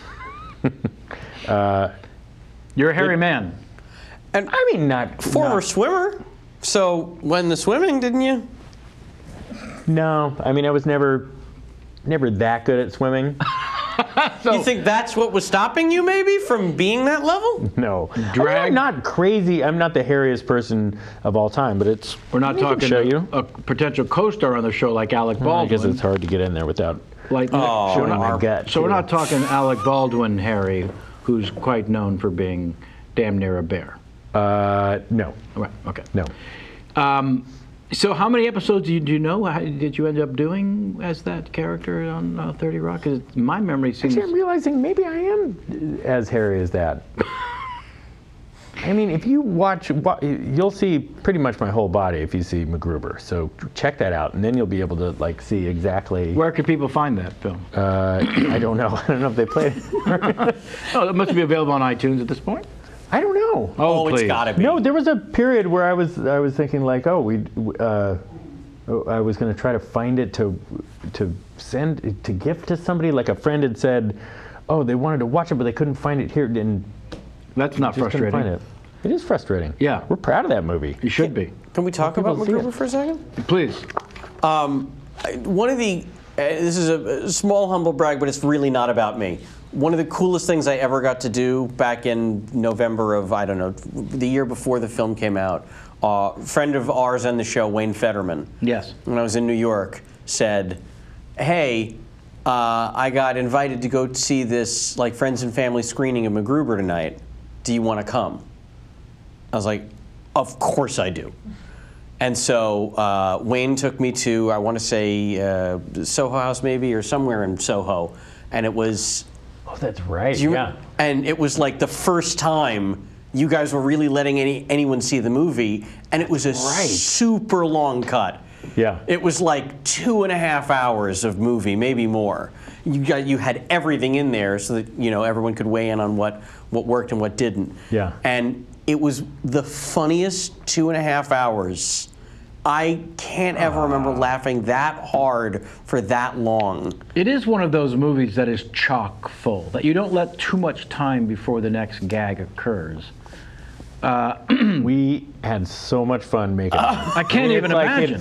You're a hairy man. And I mean, not former swimmer. So when the swimming, didn't you? No, I mean I was never that good at swimming. You think that's what was stopping you, maybe, from being that level? No, I'm not crazy. I'm not the hairiest person of all time, but it's. We're not talking a potential co-star on the show like Alec Baldwin. I guess it's hard to get in there without. Like, showing my gut. So we're not talking Alec Baldwin, Harry, who's quite known for being damn near a bear. No. Right. Okay. No. So how many episodes do you know? Did you end up doing as that character on 30 Rock? Because my memory seems. Actually, I'm realizing maybe I am as hairy as that. I mean, if you watch, you'll see pretty much my whole body if you see MacGruber. So check that out, and then you'll be able to like see exactly. Where can people find that film? I don't know. I don't know if they played it. Oh, it must be available on iTunes at this point. I don't know. Oh, it's gotta be. No, there was a period where I was thinking like, I was going to try to find it to send to gift to somebody. Like a friend had said, oh, they wanted to watch it, but they couldn't find it here. And that's not frustrating. Find it. It is frustrating. Yeah, we're proud of that movie. You should be. Can we talk about MacGruber for a second? Please. One of the this is a small humble brag, but it's really not about me. One of the coolest things I ever got to do back in November of, I don't know, the year before the film came out, a friend of ours on the show, Wayne Fetterman, yes, when I was in New York, said, hey, I got invited to go see this like friends and family screening of MacGruber tonight. Do you want to come? I was like, of course I do. And so Wayne took me to, I want to say, Soho House maybe, or somewhere in Soho. And it was... Oh, that's right, And it was like the first time you guys were really letting anyone see the movie, and it was a super long cut. Yeah. It was like 2.5 hours of movie, maybe more. You had everything in there so that everyone could weigh in on what worked and what didn't. Yeah. And it was the funniest 2.5 hours. I can't ever remember laughing that hard for that long. It is one of those movies that is chock full, that you don't let too much time before the next gag occurs. We had so much fun making it. I can't even imagine.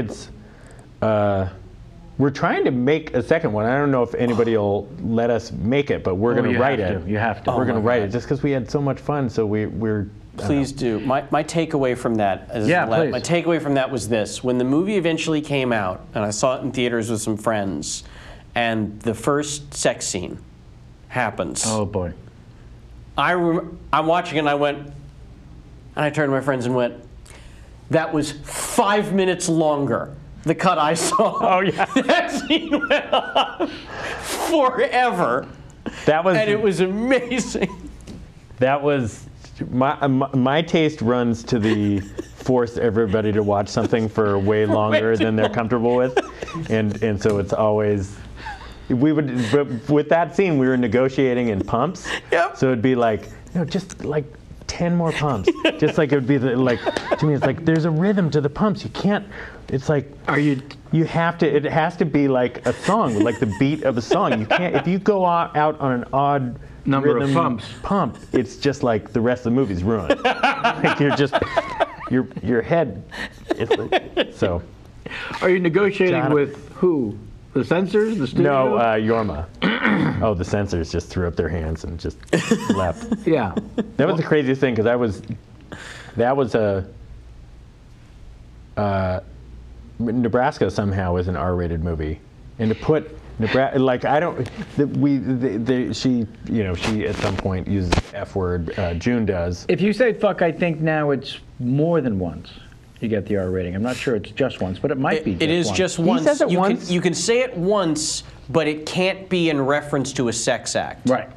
We're trying to make a second one. I don't know if anybody will let us make it, but we're going to write it. You have to. We're going to write it just because we had so much fun. So we're. Please do. My takeaway from that is please. My takeaway from that was this: when the movie eventually came out, and I saw it in theaters with some friends, and the first sex scene happens. Oh boy. I'm watching it and I went, and I turned to my friends and went, that was 5 minutes longer. The cut I saw. Oh yeah. That scene went on forever. That was. And it was amazing. That was. My taste runs to the force everybody to watch something for way longer than they're comfortable with, and so it's always. But with that scene, we were negotiating in pumps. Yep. So it'd be like, just like 10 more pumps. Just like it would be to me, it's like there's a rhythm to the pumps. You can't. It's like you have to. It has to be like a song, like the beat of a song. You can't if you go out on an odd number of pump. It's just like the rest of the movie's ruined. Like you're just your head. So. Are you negotiating with who? The censors? The studio? No, Yorma. Oh, the censors just threw up their hands and just left. Yeah. That was the craziest thing because that was Nebraska somehow was an R-rated movie, and to put Nebraska she at some point uses the F word. June does. If you say fuck, I think now it's more than once. You get the R rating. I'm not sure it's just once, but it might be. It is just once. He says it once. You can say it once, but it can't be in reference to a sex act. Right.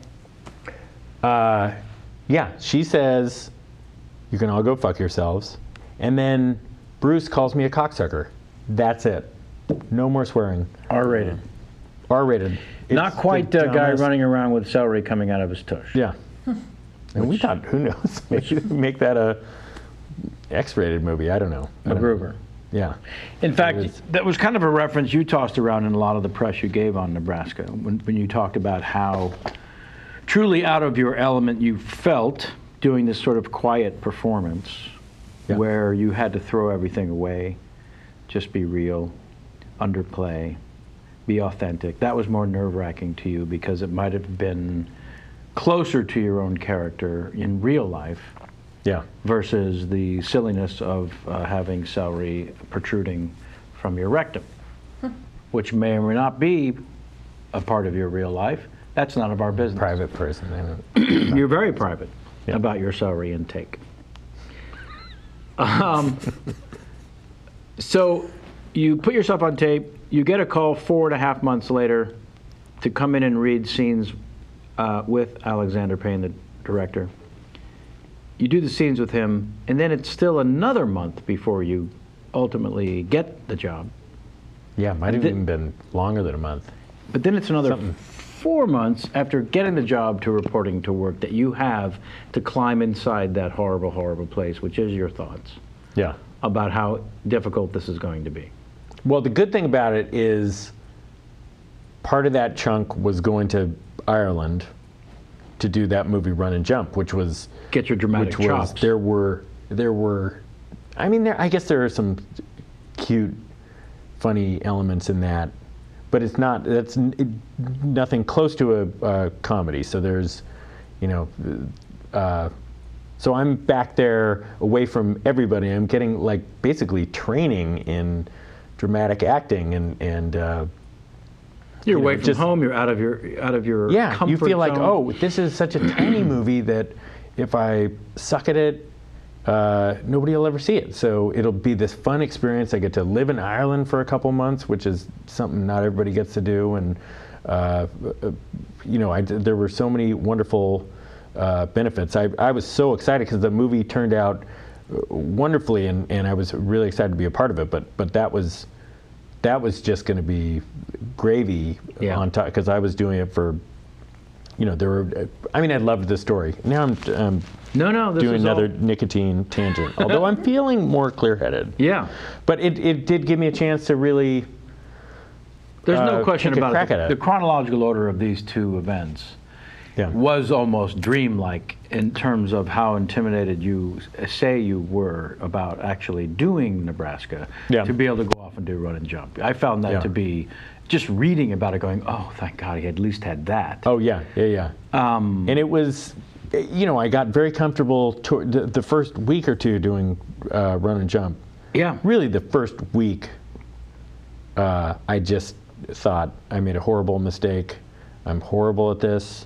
Yeah, she says, "You can all go fuck yourselves," and then Bruce calls me a cocksucker. That's it. No more swearing. R rated. R rated. Not quite a guy running around with celery coming out of his tush. Yeah. And we thought, who knows? Maybe make that a X-rated movie. I don't know. A Groover. Yeah. In fact, that was kind of a reference you tossed around in a lot of the press you gave on Nebraska when you talked about how truly out of your element you felt doing this sort of quiet performance where you had to throw everything away, just be real, underplay, be authentic. That was more nerve-wracking to you because it might have been closer to your own character in real life. Yeah. Versus the silliness of having celery protruding from your rectum, which may or may not be a part of your real life. That's none of our business. Private person. You're very private about your celery intake. So you put yourself on tape. You get a call 4.5 months later to come in and read scenes with Alexander Payne, the director. You do the scenes with him, and then it's still another month before you ultimately get the job. Yeah, might have even been longer than a month. But then it's another 4 months after getting the job to reporting to work that you have to climb inside that horrible, horrible place, which is your thoughts about how difficult this is going to be. Well, the good thing about it is part of that chunk was going to Ireland to do that movie Run and Jump, which was get your dramatic chops. There were I mean, I guess there are some cute, funny elements in that, but that's nothing close to a comedy. So there's, so I'm back there away from everybody. I'm getting like basically training in dramatic acting and you're away from home. You're out of your comfort you feel like, zone. oh, this is such a tiny movie that if I suck at it nobody will ever see it. So it'll be this fun experience. I get to live in Ireland for a couple months, which is something not everybody gets to do. And you know, there were so many wonderful benefits. I was so excited because the movie turned out wonderfully, and I was really excited to be a part of it. But that was just going to be gravy on top, because I was doing it for, you know, I mean, I loved the story. Now I'm doing another nicotine tangent, although I'm feeling more clear-headed. Yeah. But it did give me a chance to really There's no question take a about crack it. at The it. chronological order of these two events was almost dreamlike in terms of how intimidated you say you were about actually doing Nebraska to be able to go off and do run and jump. I found that to be, just reading about it, going, oh, thank God he at least had that. Oh, yeah. And it was, you know, I got very comfortable the first week or two doing run and jump. Yeah. Really, the first week, I just thought I made a horrible mistake. I'm horrible at this.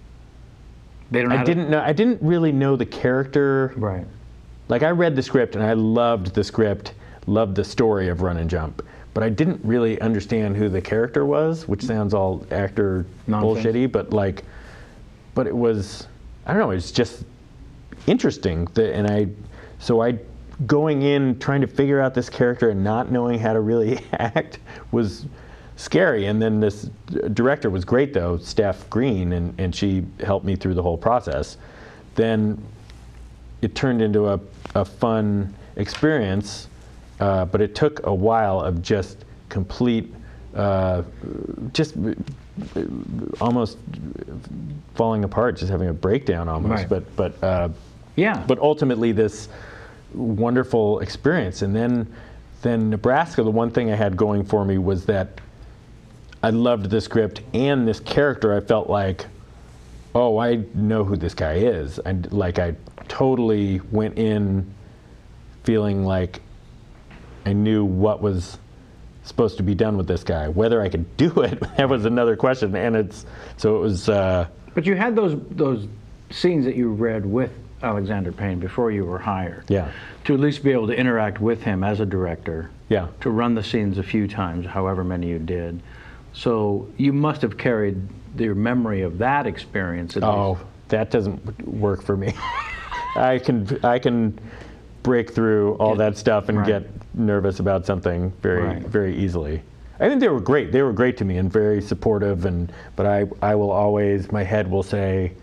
I didn't really know the character. Right. Like, I read the script and I loved the script, loved the story of Run and Jump, but I didn't really understand who the character was, which sounds all actor bullshitty, but it was, I don't know, it's just interesting. So going in trying to figure out this character and not knowing how to really act was scary. And then this director was great, though, Steph Green, and she helped me through the whole process. Then it turned into a fun experience, but it took a while of just complete, just almost falling apart, just having a breakdown almost. Right. But ultimately this wonderful experience. And then Nebraska, the one thing I had going for me was that I loved the script and this character. I felt like, oh, I know who this guy is. I totally went in feeling like I knew what was supposed to be done with this guy. Whether I could do it, that was another question. And it was. But you had those scenes that you read with Alexander Payne before you were hired. Yeah. To at least be able to interact with him as a director. Yeah. To run the scenes a few times, however many you did. So you must have carried your memory of that experience. Oh, that doesn't work for me. I can break through all that stuff and get nervous about something very easily. I think they were great. They were great to me and very supportive. But I will always, my head will say,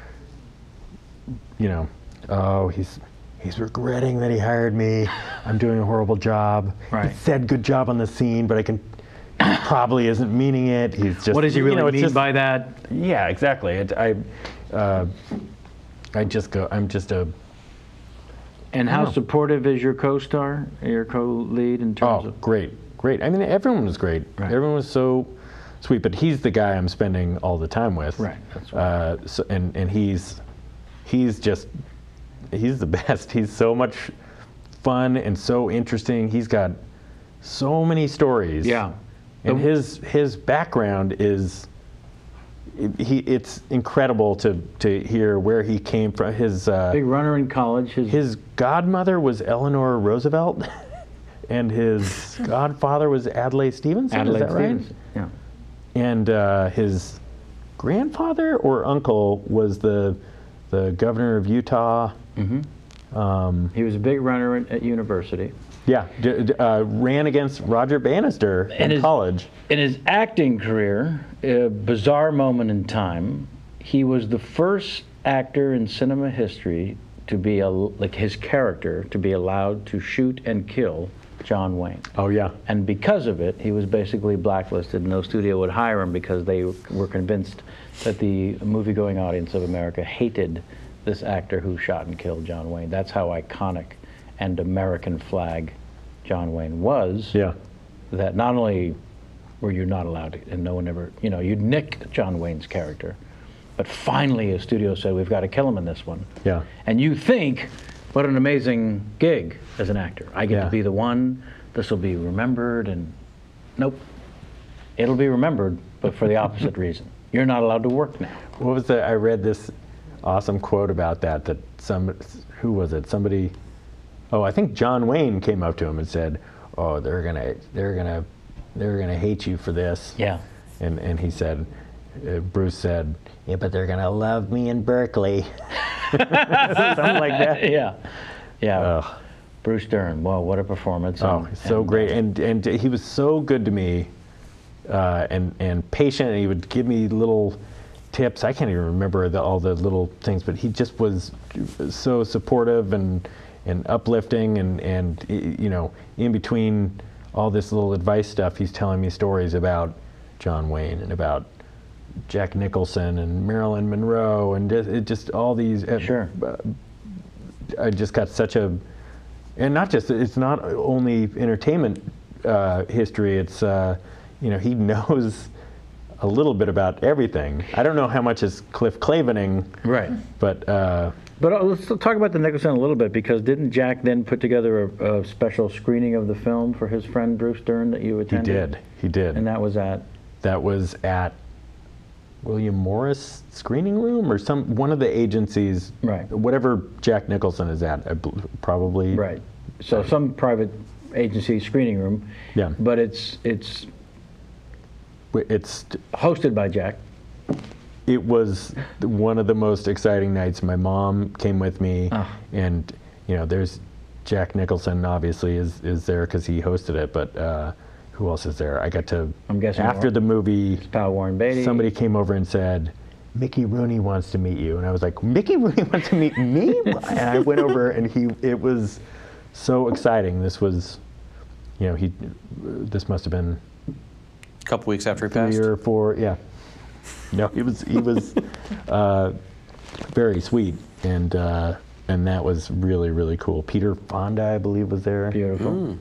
you know, oh, he's regretting that he hired me. I'm doing a horrible job. Right. He said good job on the scene, but he probably isn't meaning it. He's just. What does he really mean by that? Yeah, exactly. I'm just a. And how supportive is your co-star, your co-lead in terms of? Great. I mean, everyone was great. Right. Everyone was so sweet, but he's the guy I'm spending all the time with. Right. That's right. So, and he's the best. He's so much fun and so interesting. He's got so many stories. Yeah. And his background is, it's incredible to hear where he came from. His big runner in college. His godmother was Eleanor Roosevelt, and his godfather was Adlai Stevenson. Is that right? Yeah. And his grandfather or uncle was the governor of Utah. Mm-hmm. He was a big runner at university. Yeah, ran against Roger Bannister in college. In his acting career, a bizarre moment in time, he was the first actor in cinema history to be, his character, to be allowed to shoot and kill John Wayne. Oh, yeah. And because of it, he was basically blacklisted. No studio would hire him because they were convinced that the movie-going audience of America hated this actor who shot and killed John Wayne. That's how iconic and American flag John Wayne was. Yeah. That not only were you not allowed to, and no one ever, you'd nick John Wayne's character, but finally a studio said, we've got to kill him in this one. Yeah. And you think, what an amazing gig as an actor. I get to be the one, this will be remembered, and nope. It'll be remembered, but for the opposite reason. You're not allowed to work now. What was I read this awesome quote about that. Who was it? Somebody. Oh, I think John Wayne came up to him and said, "Oh, they're gonna hate you for this." Yeah. And he said, Bruce said, "Yeah, but they're gonna love me in Berkeley." Something like that. Yeah. Yeah. Ugh. Bruce Dern. Well, what a performance. Oh, so great. And he was so good to me, and patient. And he would give me little tips. I can't even remember all the little things, but he just was so supportive and uplifting. And you know, in between all this little advice stuff, he's telling me stories about John Wayne and about Jack Nicholson and Marilyn Monroe and just all these. Sure. I just got such a. And it's not only entertainment history, it's, you know, he knows a little bit about everything. I don't know how much is Cliff Clavening. Right. But let's talk about the Nicholson a little bit, because didn't Jack then put together a special screening of the film for his friend Bruce Dern that you attended? He did. And that was at? That was at William Morris Screening Room or one of the agencies, right? Whatever Jack Nicholson is at, probably. Right. So some private agency screening room. Yeah. But it's hosted by Jack. It was one of the most exciting nights. My mom came with me, and you know, there's Jack Nicholson obviously is there because he hosted it, but. Who else is there? I got to. I'm guessing after the movie. Pal Warren Beatty. Somebody came over and said, "Mickey Rooney wants to meet you," and I was like, "Mickey Rooney wants to meet me?" And I went over, and it was so exciting. This was, you know, this must have been a couple weeks after he passed. 3 or 4, yeah. No, he was very sweet, and that was really, really cool. Peter Fonda, I believe, was there. Beautiful.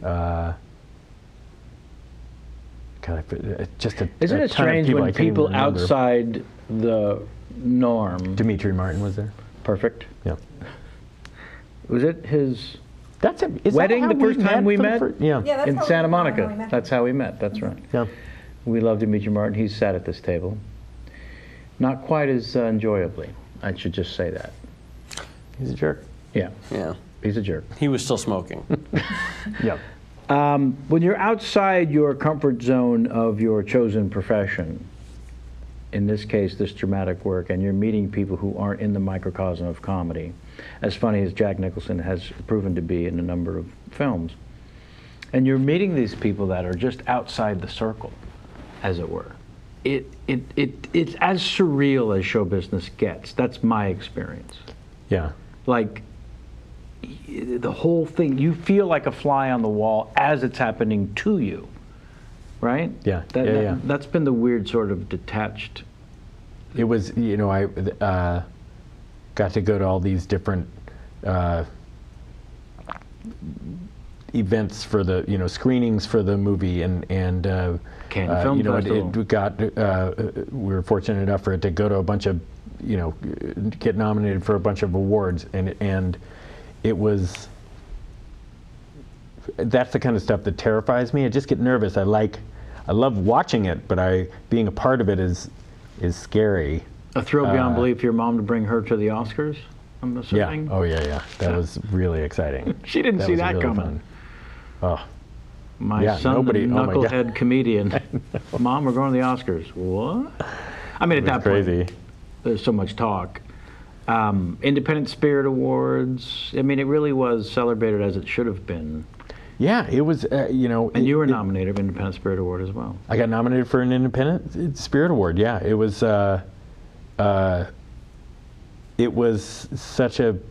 Isn't it strange when people outside the norm? Dimitri Martin was there. Perfect. Yeah. Was it his wedding the first time we met? Yeah. Yeah, that's in how Santa we Monica. met. That's how we met. That's right. Yeah. We love Dimitri Martin. He sat at this table. Not quite as enjoyably. I should just say that. He's a jerk. Yeah. Yeah. He's a jerk. He was still smoking. Yeah. When you're outside your comfort zone of your chosen profession, in this case, this dramatic work, and you're meeting people who aren't in the microcosm of comedy, as funny as Jack Nicholson has proven to be in a number of films, and you're meeting these people that are just outside the circle, as it were, it's as surreal as show business gets. That's my experience. Yeah. Like, the whole thing, you feel like a fly on the wall as it's happening to you, right? Yeah. That's been the weird sort of detached. It was, you know, I got to go to all these different events for the, you know, screenings for the movie, and Cannes Film you know, Festival. We were fortunate enough for it to go to a bunch of, you know, get nominated for a bunch of awards, and it was, that's the kind of stuff that terrifies me. I just get nervous. I love watching it, but being a part of it is scary. A thrill beyond belief, your mom to bring her to the Oscars, I'm assuming? Yeah. Oh, yeah. That was really exciting. She didn't see that really coming. Fun. Oh. My son, the knucklehead comedian. Mom, we're going to the Oscars. What? I mean, at that point, there's so much talk. Independent Spirit Awards. I mean, it really was celebrated as it should have been. Yeah, it was, you know. And you were nominated for Independent Spirit Award as well. I got nominated for an Independent Spirit Award, yeah. It was such a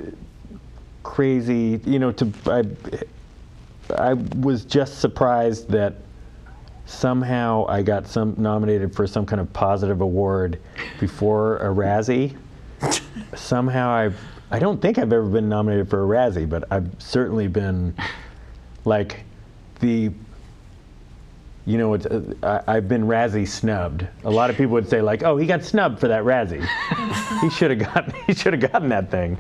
crazy, you know, I was just surprised that somehow I got nominated for some kind of positive award before a Razzie. Somehow I don't think I've ever been nominated for a Razzie, but I've certainly been, like, I've been Razzie snubbed. A lot of people would say, like, oh, he got snubbed for that Razzie. he should have gotten that thing.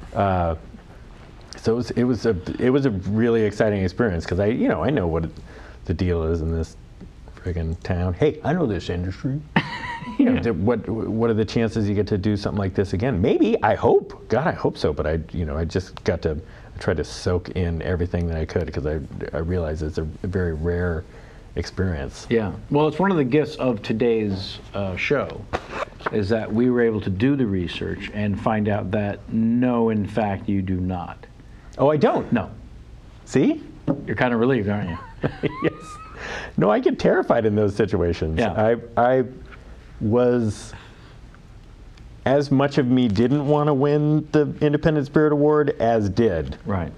So it was a really exciting experience, because I know what the deal is in this friggin' town. Hey, I know this industry. You know, what are the chances you get to do something like this again? Maybe. I hope. God, I hope so. But I just got to try to soak in everything that I could because I realize it's a very rare experience. Yeah. Well, it's one of the gifts of today's show, is that we were able to do the research and find out that no, in fact, you do not. Oh, I don't. No. See? You're kind of relieved, aren't you? Yes. No, I get terrified in those situations. Yeah. I was, as much of me didn't want to win the Independent Spirit Award as did. Right.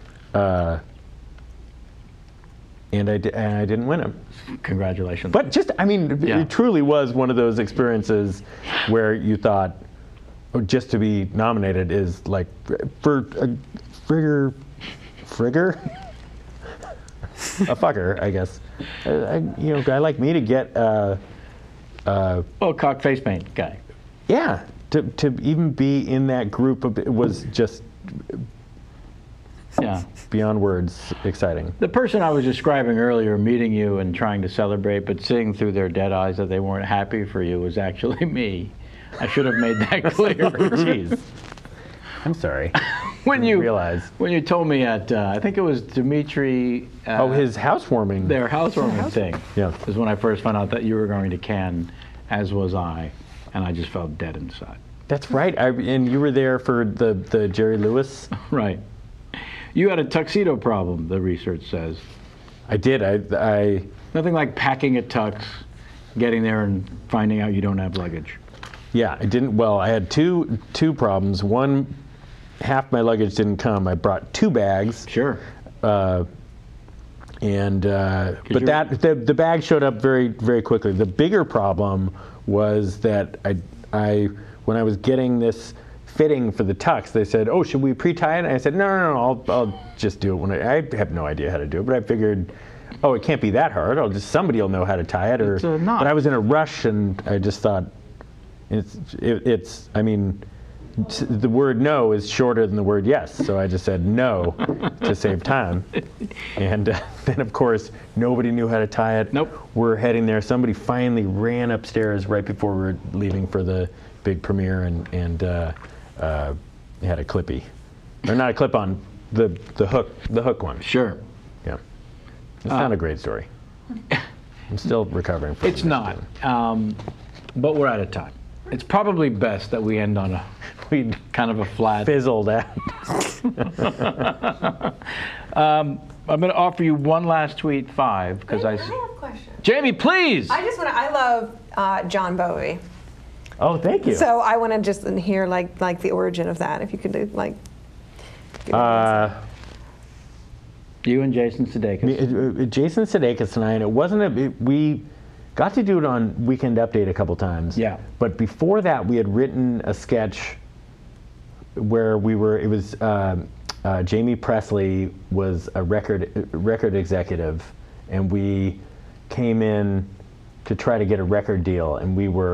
And I didn't win them. Congratulations. But just, I mean, Yeah. it truly was one of those experiences where you thought, oh, just to be nominated is like, for a frigger? A fucker, I guess. A guy like me to get, cock face paint guy. yeah, to even be in that group of, it was just Yeah. beyond words exciting. The person I was describing earlier, meeting you and trying to celebrate, but seeing through their dead eyes that they weren't happy for you, was actually me. I should have made that clear. Jeez. I'm sorry. When you realize. When you told me at, I think it was Dimitri. His housewarming. Their housewarming thing. Yeah. Was when I first found out that you were going to Cannes, as was I, and I just felt dead inside. That's right. And you were there for the Jerry Lewis. Right. You had a tuxedo problem, the research says. I did. I Nothing like packing a tux, getting there and finding out you don't have luggage. Yeah, I didn't. Well, I had two problems. One, half my luggage didn't come. I brought 2 bags. Sure. But the bag showed up very, very quickly. The bigger problem was that I when I was getting this fitting for the tux, they said, "Oh, should we pre-tie it?" And I said, "No, I'll just do it when I have no idea how to do it." But I figured, oh, it can't be that hard. Somebody will know how to tie it. It's a knot. But I was in a rush, and I just thought, it's. I mean, the word no is shorter than the word yes, so I just said no to save time. And then, of course, nobody knew how to tie it. Nope. We're heading there. Somebody finally ran upstairs right before we were leaving for the big premiere, and had a clippy, or not a clip-on, the hook one. Sure. Yeah. It's not a great story. I'm still recovering from it. It's not, but we're out of time. It's probably best that we end on a kind of a flat. Fizzled out. I'm going to offer you one last tweet, 5, because I have a question. Jamie, please. I love John Bowie. Oh, thank you. So I want to just hear like the origin of that. If you could do like. You and Jason Sudeikis. Jason Sudeikis and I, and it wasn't we got to do it on Weekend Update a couple times. Yeah. But before that, we had written a sketch where it was Jamie Presley was a record executive, and we came in to try to get a record deal, and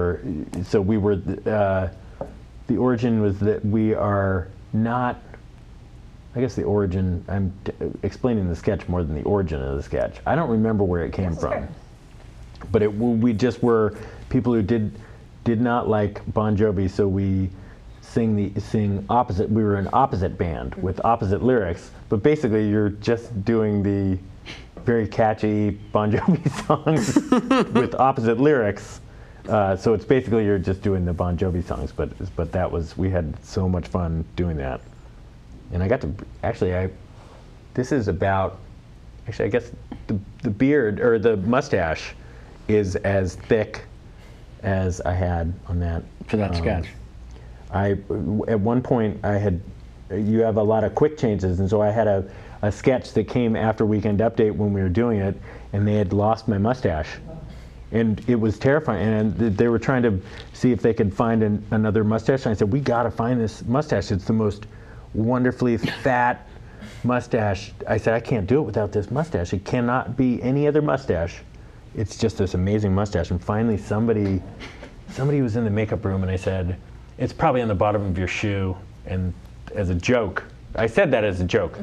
the origin was that we are not, I guess the origin, I'm explaining the sketch more than the origin of the sketch. I don't remember where it came from. Okay. But we just were people who did not like Bon Jovi, so we sing opposite. We were an opposite band with opposite lyrics, but basically you're just doing the very catchy Bon Jovi songs with opposite lyrics. So it's basically you're just doing the Bon Jovi songs, but that was, we had so much fun doing that. And I got to, this is about, I guess the beard, or the mustache, is as thick as I had on that. For that sketch. At one point you have a lot of quick changes, and so I had a sketch that came after Weekend Update when we were doing it, and they had lost my mustache. And it was terrifying, and they were trying to see if they could find another mustache, and I said, we gotta find this mustache. It's the most wonderfully fat mustache. I said, I can't do it without this mustache. It cannot be any other mustache. It's just this amazing mustache. And finally somebody was in the makeup room, and I said, it's probably on the bottom of your shoe, and as a joke. I said that as a joke.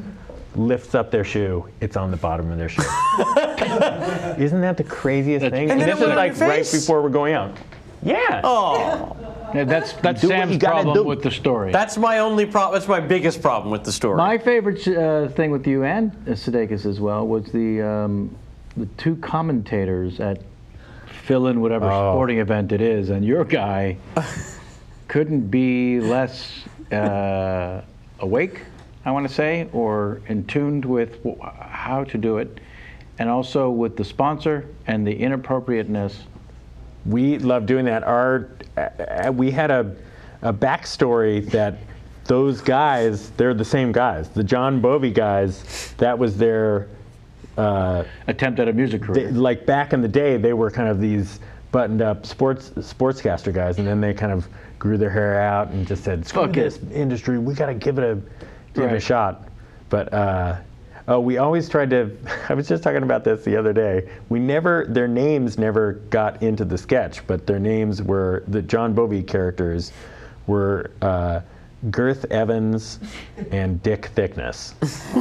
lifts up their shoe, it's on the bottom of their shoe. Isn't that the craziest thing? And then this it is went on like your right face? before we're going out. Yeah. Oh, Yeah, that's Do what Sam's you gotta problem do. with the story. that's my only problem. That's my biggest problem with the story. My favorite thing with you and Sudeikis as well was the two commentators at fill in whatever sporting event it is, and your guy couldn't be less awake, I want to say, or in tuned with how to do it, and also with the sponsor and the inappropriateness. We love doing that. We had a backstory that those guys, they're the same guys. The John Bovey guys, that was their Attempt at a music career. like back in the day, they were kind of these buttoned-up sportscaster guys, and then they kind of grew their hair out and just said, "Screw Fuck this industry, we got to give it a shot." But we always tried to. I was just talking about this the other day. Their names never got into the sketch, but their names were the John Bovey characters were Girth Evans and Dick Thickness.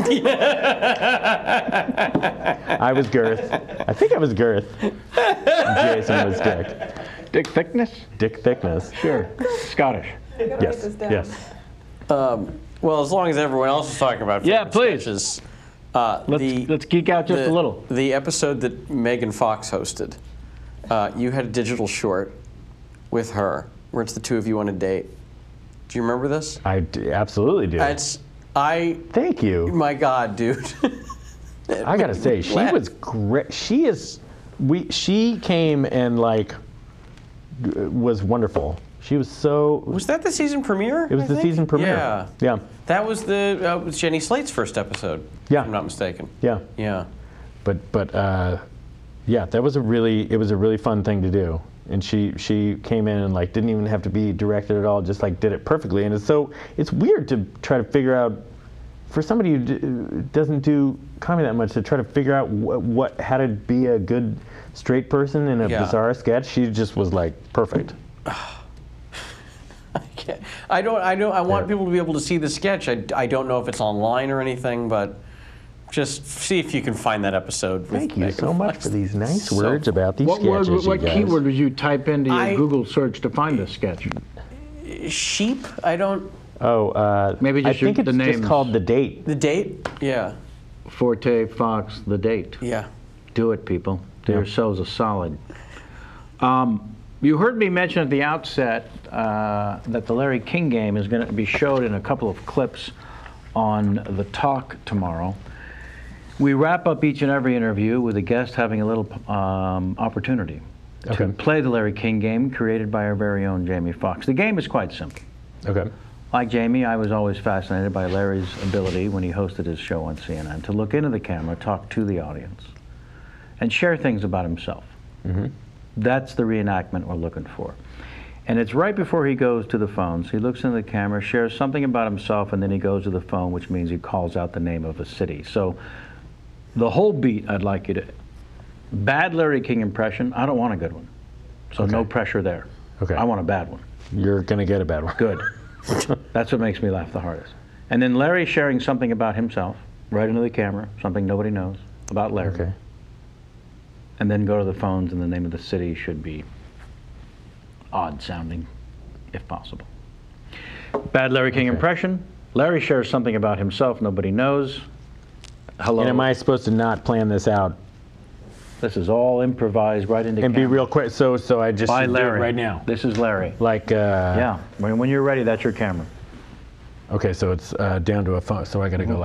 I was Girth. I think I was Girth. Jason was Dick. Dick Thickness? Dick Thickness. Sure. Scottish. You gotta write this down. Yes. well, as long as everyone else is talking about Yeah, favorite please. sketches, Let's geek out just a little. The episode that Megan Fox hosted, you had a digital short with her where it's the two of you on a date. Do you remember this? I absolutely do. Thank you. My God, dude. I gotta say, she was great. She came and was wonderful. She was so. Was that the season premiere? It was the season premiere. Yeah. Yeah. That was was Jenny Slate's first episode. Yeah. If I'm not mistaken. Yeah. Yeah. But yeah, it was a really fun thing to do. And she came in and didn't even have to be directed at all, just did it perfectly. And it's weird to try to figure out, for somebody who doesn't do comedy that much, to try to figure out how to be a good straight person in a bizarre sketch. She just was perfect. I want people to be able to see the sketch. I don't know if it's online or anything, but just see if you can find that episode. Thank you so much for these nice So- words about these sketches. What you guys. keyword did you type into your Google search to find this sketch? Sheep? I don't. Oh, Maybe I just think the it's names. just called The Date. The date? Yeah. Forte, Fox, The Date. Yeah. Do it, people. Do yourselves a solid. You heard me mention at the outset that the Larry King game is going to be showed in a couple of clips on The Talk tomorrow. We wrap up each and every interview with a guest having a little opportunity to play the Larry King game created by our very own Jamie Foxx. The game is quite simple. Okay. Like Jamie, I was always fascinated by Larry's ability when he hosted his show on CNN to look into the camera, talk to the audience, and share things about himself. Mm-hmm. That's the reenactment we're looking for. And it's right before he goes to the phones. He looks into the camera, shares something about himself, and then he goes to the phone, which means he calls out the name of a city. So the whole beat, I'd like you to... Bad Larry King impression, I don't want a good one. So no pressure there. Okay. I want a bad one. You're going to get a bad one. Good. That's what makes me laugh the hardest. And then Larry sharing something about himself, right into the camera, something nobody knows about Larry. Okay. And then go to the phones, and the name of the city should be odd sounding, if possible. Bad Larry King impression. Larry shares something about himself nobody knows. Hello. And am I supposed to not plan this out? This is all improvised right into And camera. be real quick, so I just By should do it Larry. right now. This is Larry. Yeah. When you're ready, that's your camera. Okay, so it's down to a phone, so I got to go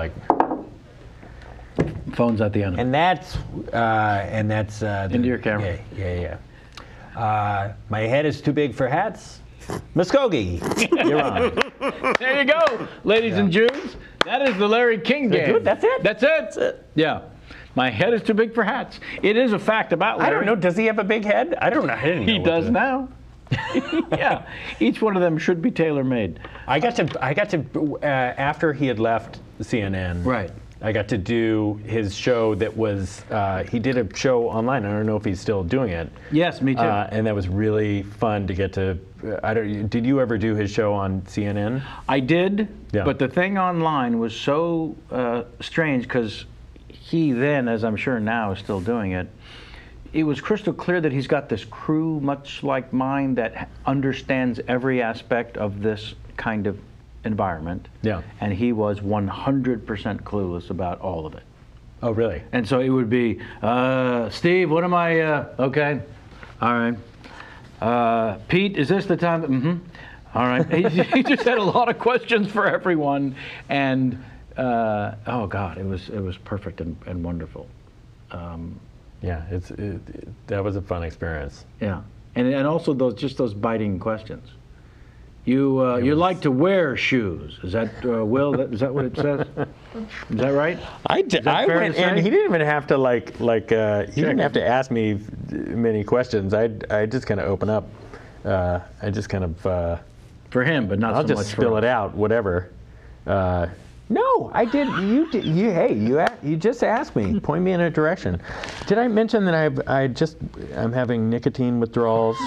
Phone's at the end. And that's Into your camera. Yeah. My head is too big for hats. Muskogee, you're on. There you go, ladies and Jews. That is the Larry King game. Dude, that's it? That's it. Yeah. My head is too big for hats. It is a fact about Larry. I don't know. Does he have a big head? I don't know. I didn't know He does now. Yeah. Each one of them should be tailor-made. I got to after he had left CNN. Right. I got to do his show that was, he did a show online. I don't know if he's still doing it. Yes, me too. And that was really fun to get to, did you ever do his show on CNN? I did, Yeah. but the thing online was so strange because he then, as I'm sure now, is still doing it. It was crystal clear that he's got this crew, much like mine, that understands every aspect of this kind of environment. Yeah. And he was 100% clueless about all of it. Oh, really? And so it would be, Steve, what am I, okay, all right. Pete, is this the time? Mm-hmm. All right. He just had a lot of questions for everyone. And, oh God, it was perfect and wonderful. Yeah, that was a fun experience. Yeah. And also those biting questions. You like to wear shoes. Is that Will? Is that what it says? Is that right? I fair went, to and say? he didn't even have to he didn't have to ask me many questions. I just kind of open up. I just kind of. For him, but not I'll so just much spill for it out, whatever. No, I did. You did. You just asked me. Point me in a direction. Did I mention that I'm having nicotine withdrawals?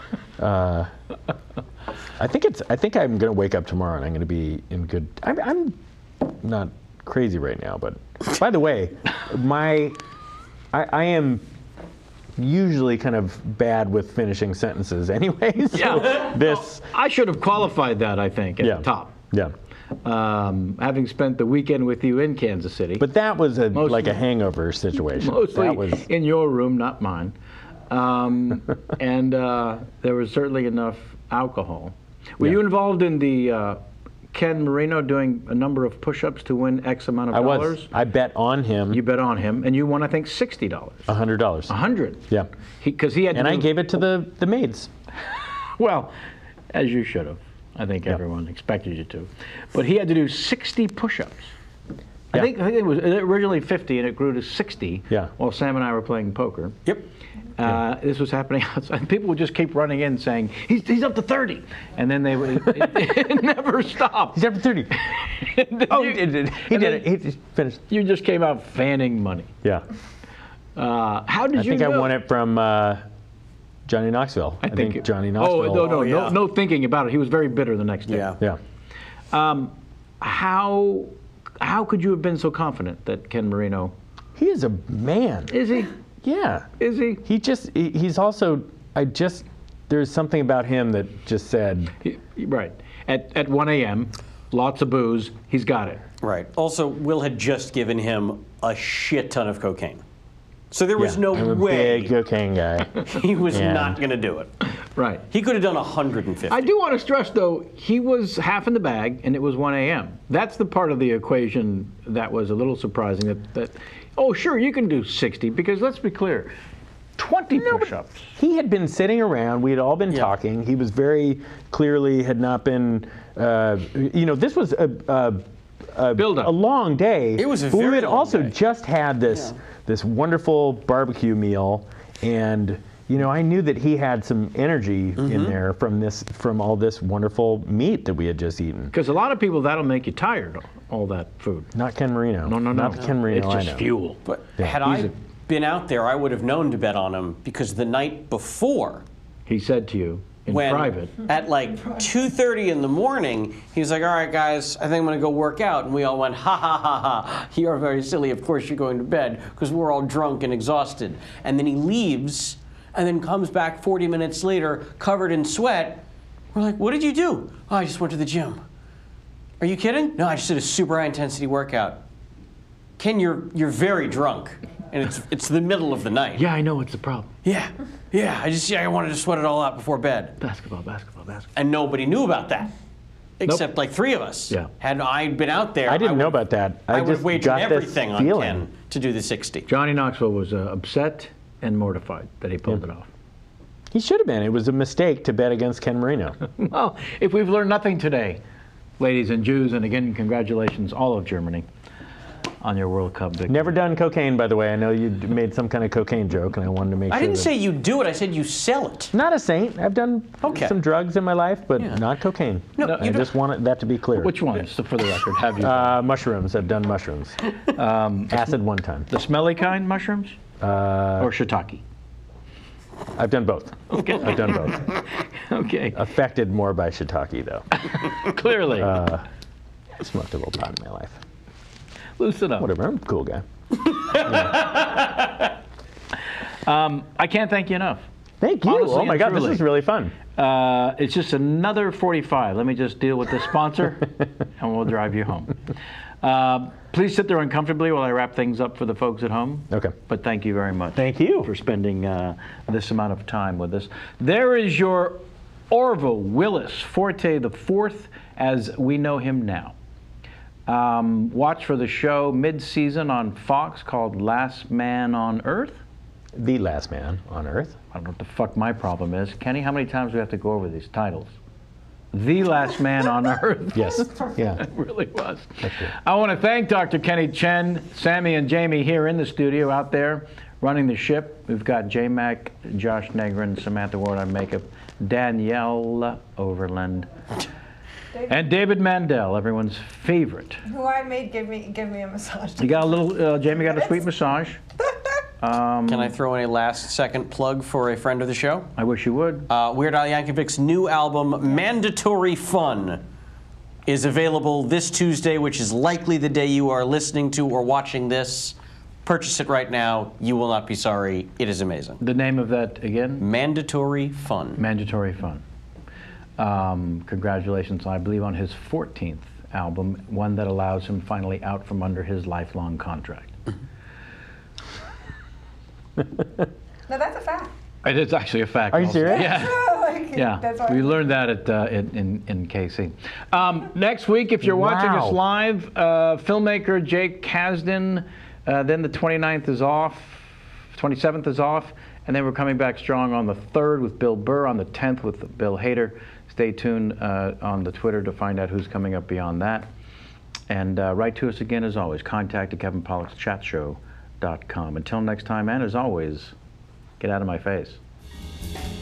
I think I'm going to wake up tomorrow and I'm going to be in good. I'm not crazy right now, but by the way, I am usually kind of bad with finishing sentences anyway. So I should have qualified that, I think, at the top. Yeah. Having spent the weekend with you in Kansas City. But that was like a hangover situation. Mostly that was in your room, not mine. And there was certainly enough alcohol. Were you involved in the Ken Marino doing a number of push-ups to win X amount of dollars? I was. I bet on him. You bet on him, and you won, I think, $60. $100. $100. Yeah. Because he had. And I gave it to the maids. Well, as you should have. I think everyone expected you to. But he had to do 60 push-ups. I think it was originally 50 and it grew to 60 while Sam and I were playing poker. Yep. This was happening outside. People would just keep running in saying, he's up to 30. And then it never stopped. He's up to 30. He did it. He just finished. You just came out fanning money. Yeah. How did you I think I won it from Johnny Knoxville. I think Johnny Knoxville. No thinking about it. He was very bitter the next day. Yeah. How could you have been so confident that Ken Marino? He is a man. Is he? Yeah. Is he? He's also, there's something about him that just said. Right. At 1 a.m., lots of booze, he's got it. Right. Also, Will had just given him a shit ton of cocaine. So there was no I'm a way big cocaine guy. he was not going to do it. Right. He could have done 150. I do want to stress, though, he was half in the bag, and it was 1 a.m. That's the part of the equation that was a little surprising. Oh, sure, you can do 60, because let's be clear, 20 push-ups. He had been sitting around. We had all been talking. He was very clearly had not been. This was a build-up, a long day. It was a but very we had long also day. just had this wonderful barbecue meal, and I knew that he had some energy in there from all this wonderful meat that we had just eaten. Because a lot of people, that'll make you tired, all that food. Not Ken Marino. No. Not the Ken Marino It's I just know. fuel. But had I been out there, I would have known to bet on him, because the night before, He said to you in when private. at like 2:30 in the morning, he was like, all right, guys, I think I'm going to go work out. And we all went, ha, ha, ha, ha. You're very silly. Of course you're going to bed, because we're all drunk and exhausted. And then he leaves and then comes back 40 minutes later covered in sweat. We're like, what did you do? Oh, I just went to the gym. Are you kidding? No, I just did a super high intensity workout. Ken, you're very drunk. And it's the middle of the night. Yeah, I know what's the problem. Yeah. I wanted to sweat it all out before bed. Basketball. And nobody knew about that, except like 3 of us. Yeah. Had I been out there, I didn't know about that. I would just have wagered got this everything on feeling. Ken to do the 60. Johnny Knoxville was upset and mortified that he pulled it off. He should have been. It was a mistake to bet against Ken Marino. Well, if we've learned nothing today, ladies and Jews, and again, congratulations, all of Germany, on your World Cup victory. Never done cocaine, by the way. I know you made some kind of cocaine joke, and I wanted to make sure. I didn't say you do it. I said you sell it. Not a saint. I've done some drugs in my life, but not cocaine. No, I just wanted that to be clear. Which ones, so for the record, have you? Mushrooms. I've done mushrooms. Acid one time. The smelly kind mushrooms? Or shiitake? I've done both. Okay. I've done both. Okay. Affected more by shiitake, though. Clearly. Smoked a little pot in my life. Loosen up. Whatever. I'm a cool guy. I can't thank you enough. Thank you. Honestly Oh my and God, truly. this is really fun. It's just another 45. Let me just deal with this sponsor, and we'll drive you home. Please sit there uncomfortably while I wrap things up for the folks at home. Okay. But thank you very much. Thank you for spending this amount of time with us. There is your Orville Willis Forte IV, as we know him now. Watch for the show mid-season on Fox called Last Man on Earth. The Last Man on Earth. I don't know what the fuck my problem is. Kenny, how many times do we have to go over these titles? The Last Man on Earth. Yes. Yeah. It really was. I want to thank Dr. Kenny Chen, Sammy and Jamie here in the studio out there running the ship. We've got J-Mac, Josh Negrin, Samantha Ward on makeup, Danielle Overland, and David Mandel, everyone's favorite. Who I made give me a massage. You got a little, Jamie got a sweet massage. Can I throw in a last-second plug for a friend of the show? I wish you would. Weird Al Yankovic's new album, Mandatory Fun, is available this Tuesday, which is likely the day you are listening to or watching this. Purchase it right now. You will not be sorry. It is amazing. The name of that again? Mandatory Fun. Mandatory Fun. Congratulations, I believe, on his 14th album, one that allows him finally out from under his lifelong contract. No, that's a fact. It is actually a fact. Are you also. serious? Yeah. Like, Yeah, that's why we learned that in KC. Next week, if you're watching Wow. us live, filmmaker Jake Kasdan, then the 29th is off, 27th is off, and then we're coming back strong on the 3rd with Bill Burr, on the 10th with Bill Hader. Stay tuned on the Twitter to find out who's coming up beyond that. And write to us again, as always, contact at KevinPollock'sChatShow.com. Until next time, and as always, get out of my face.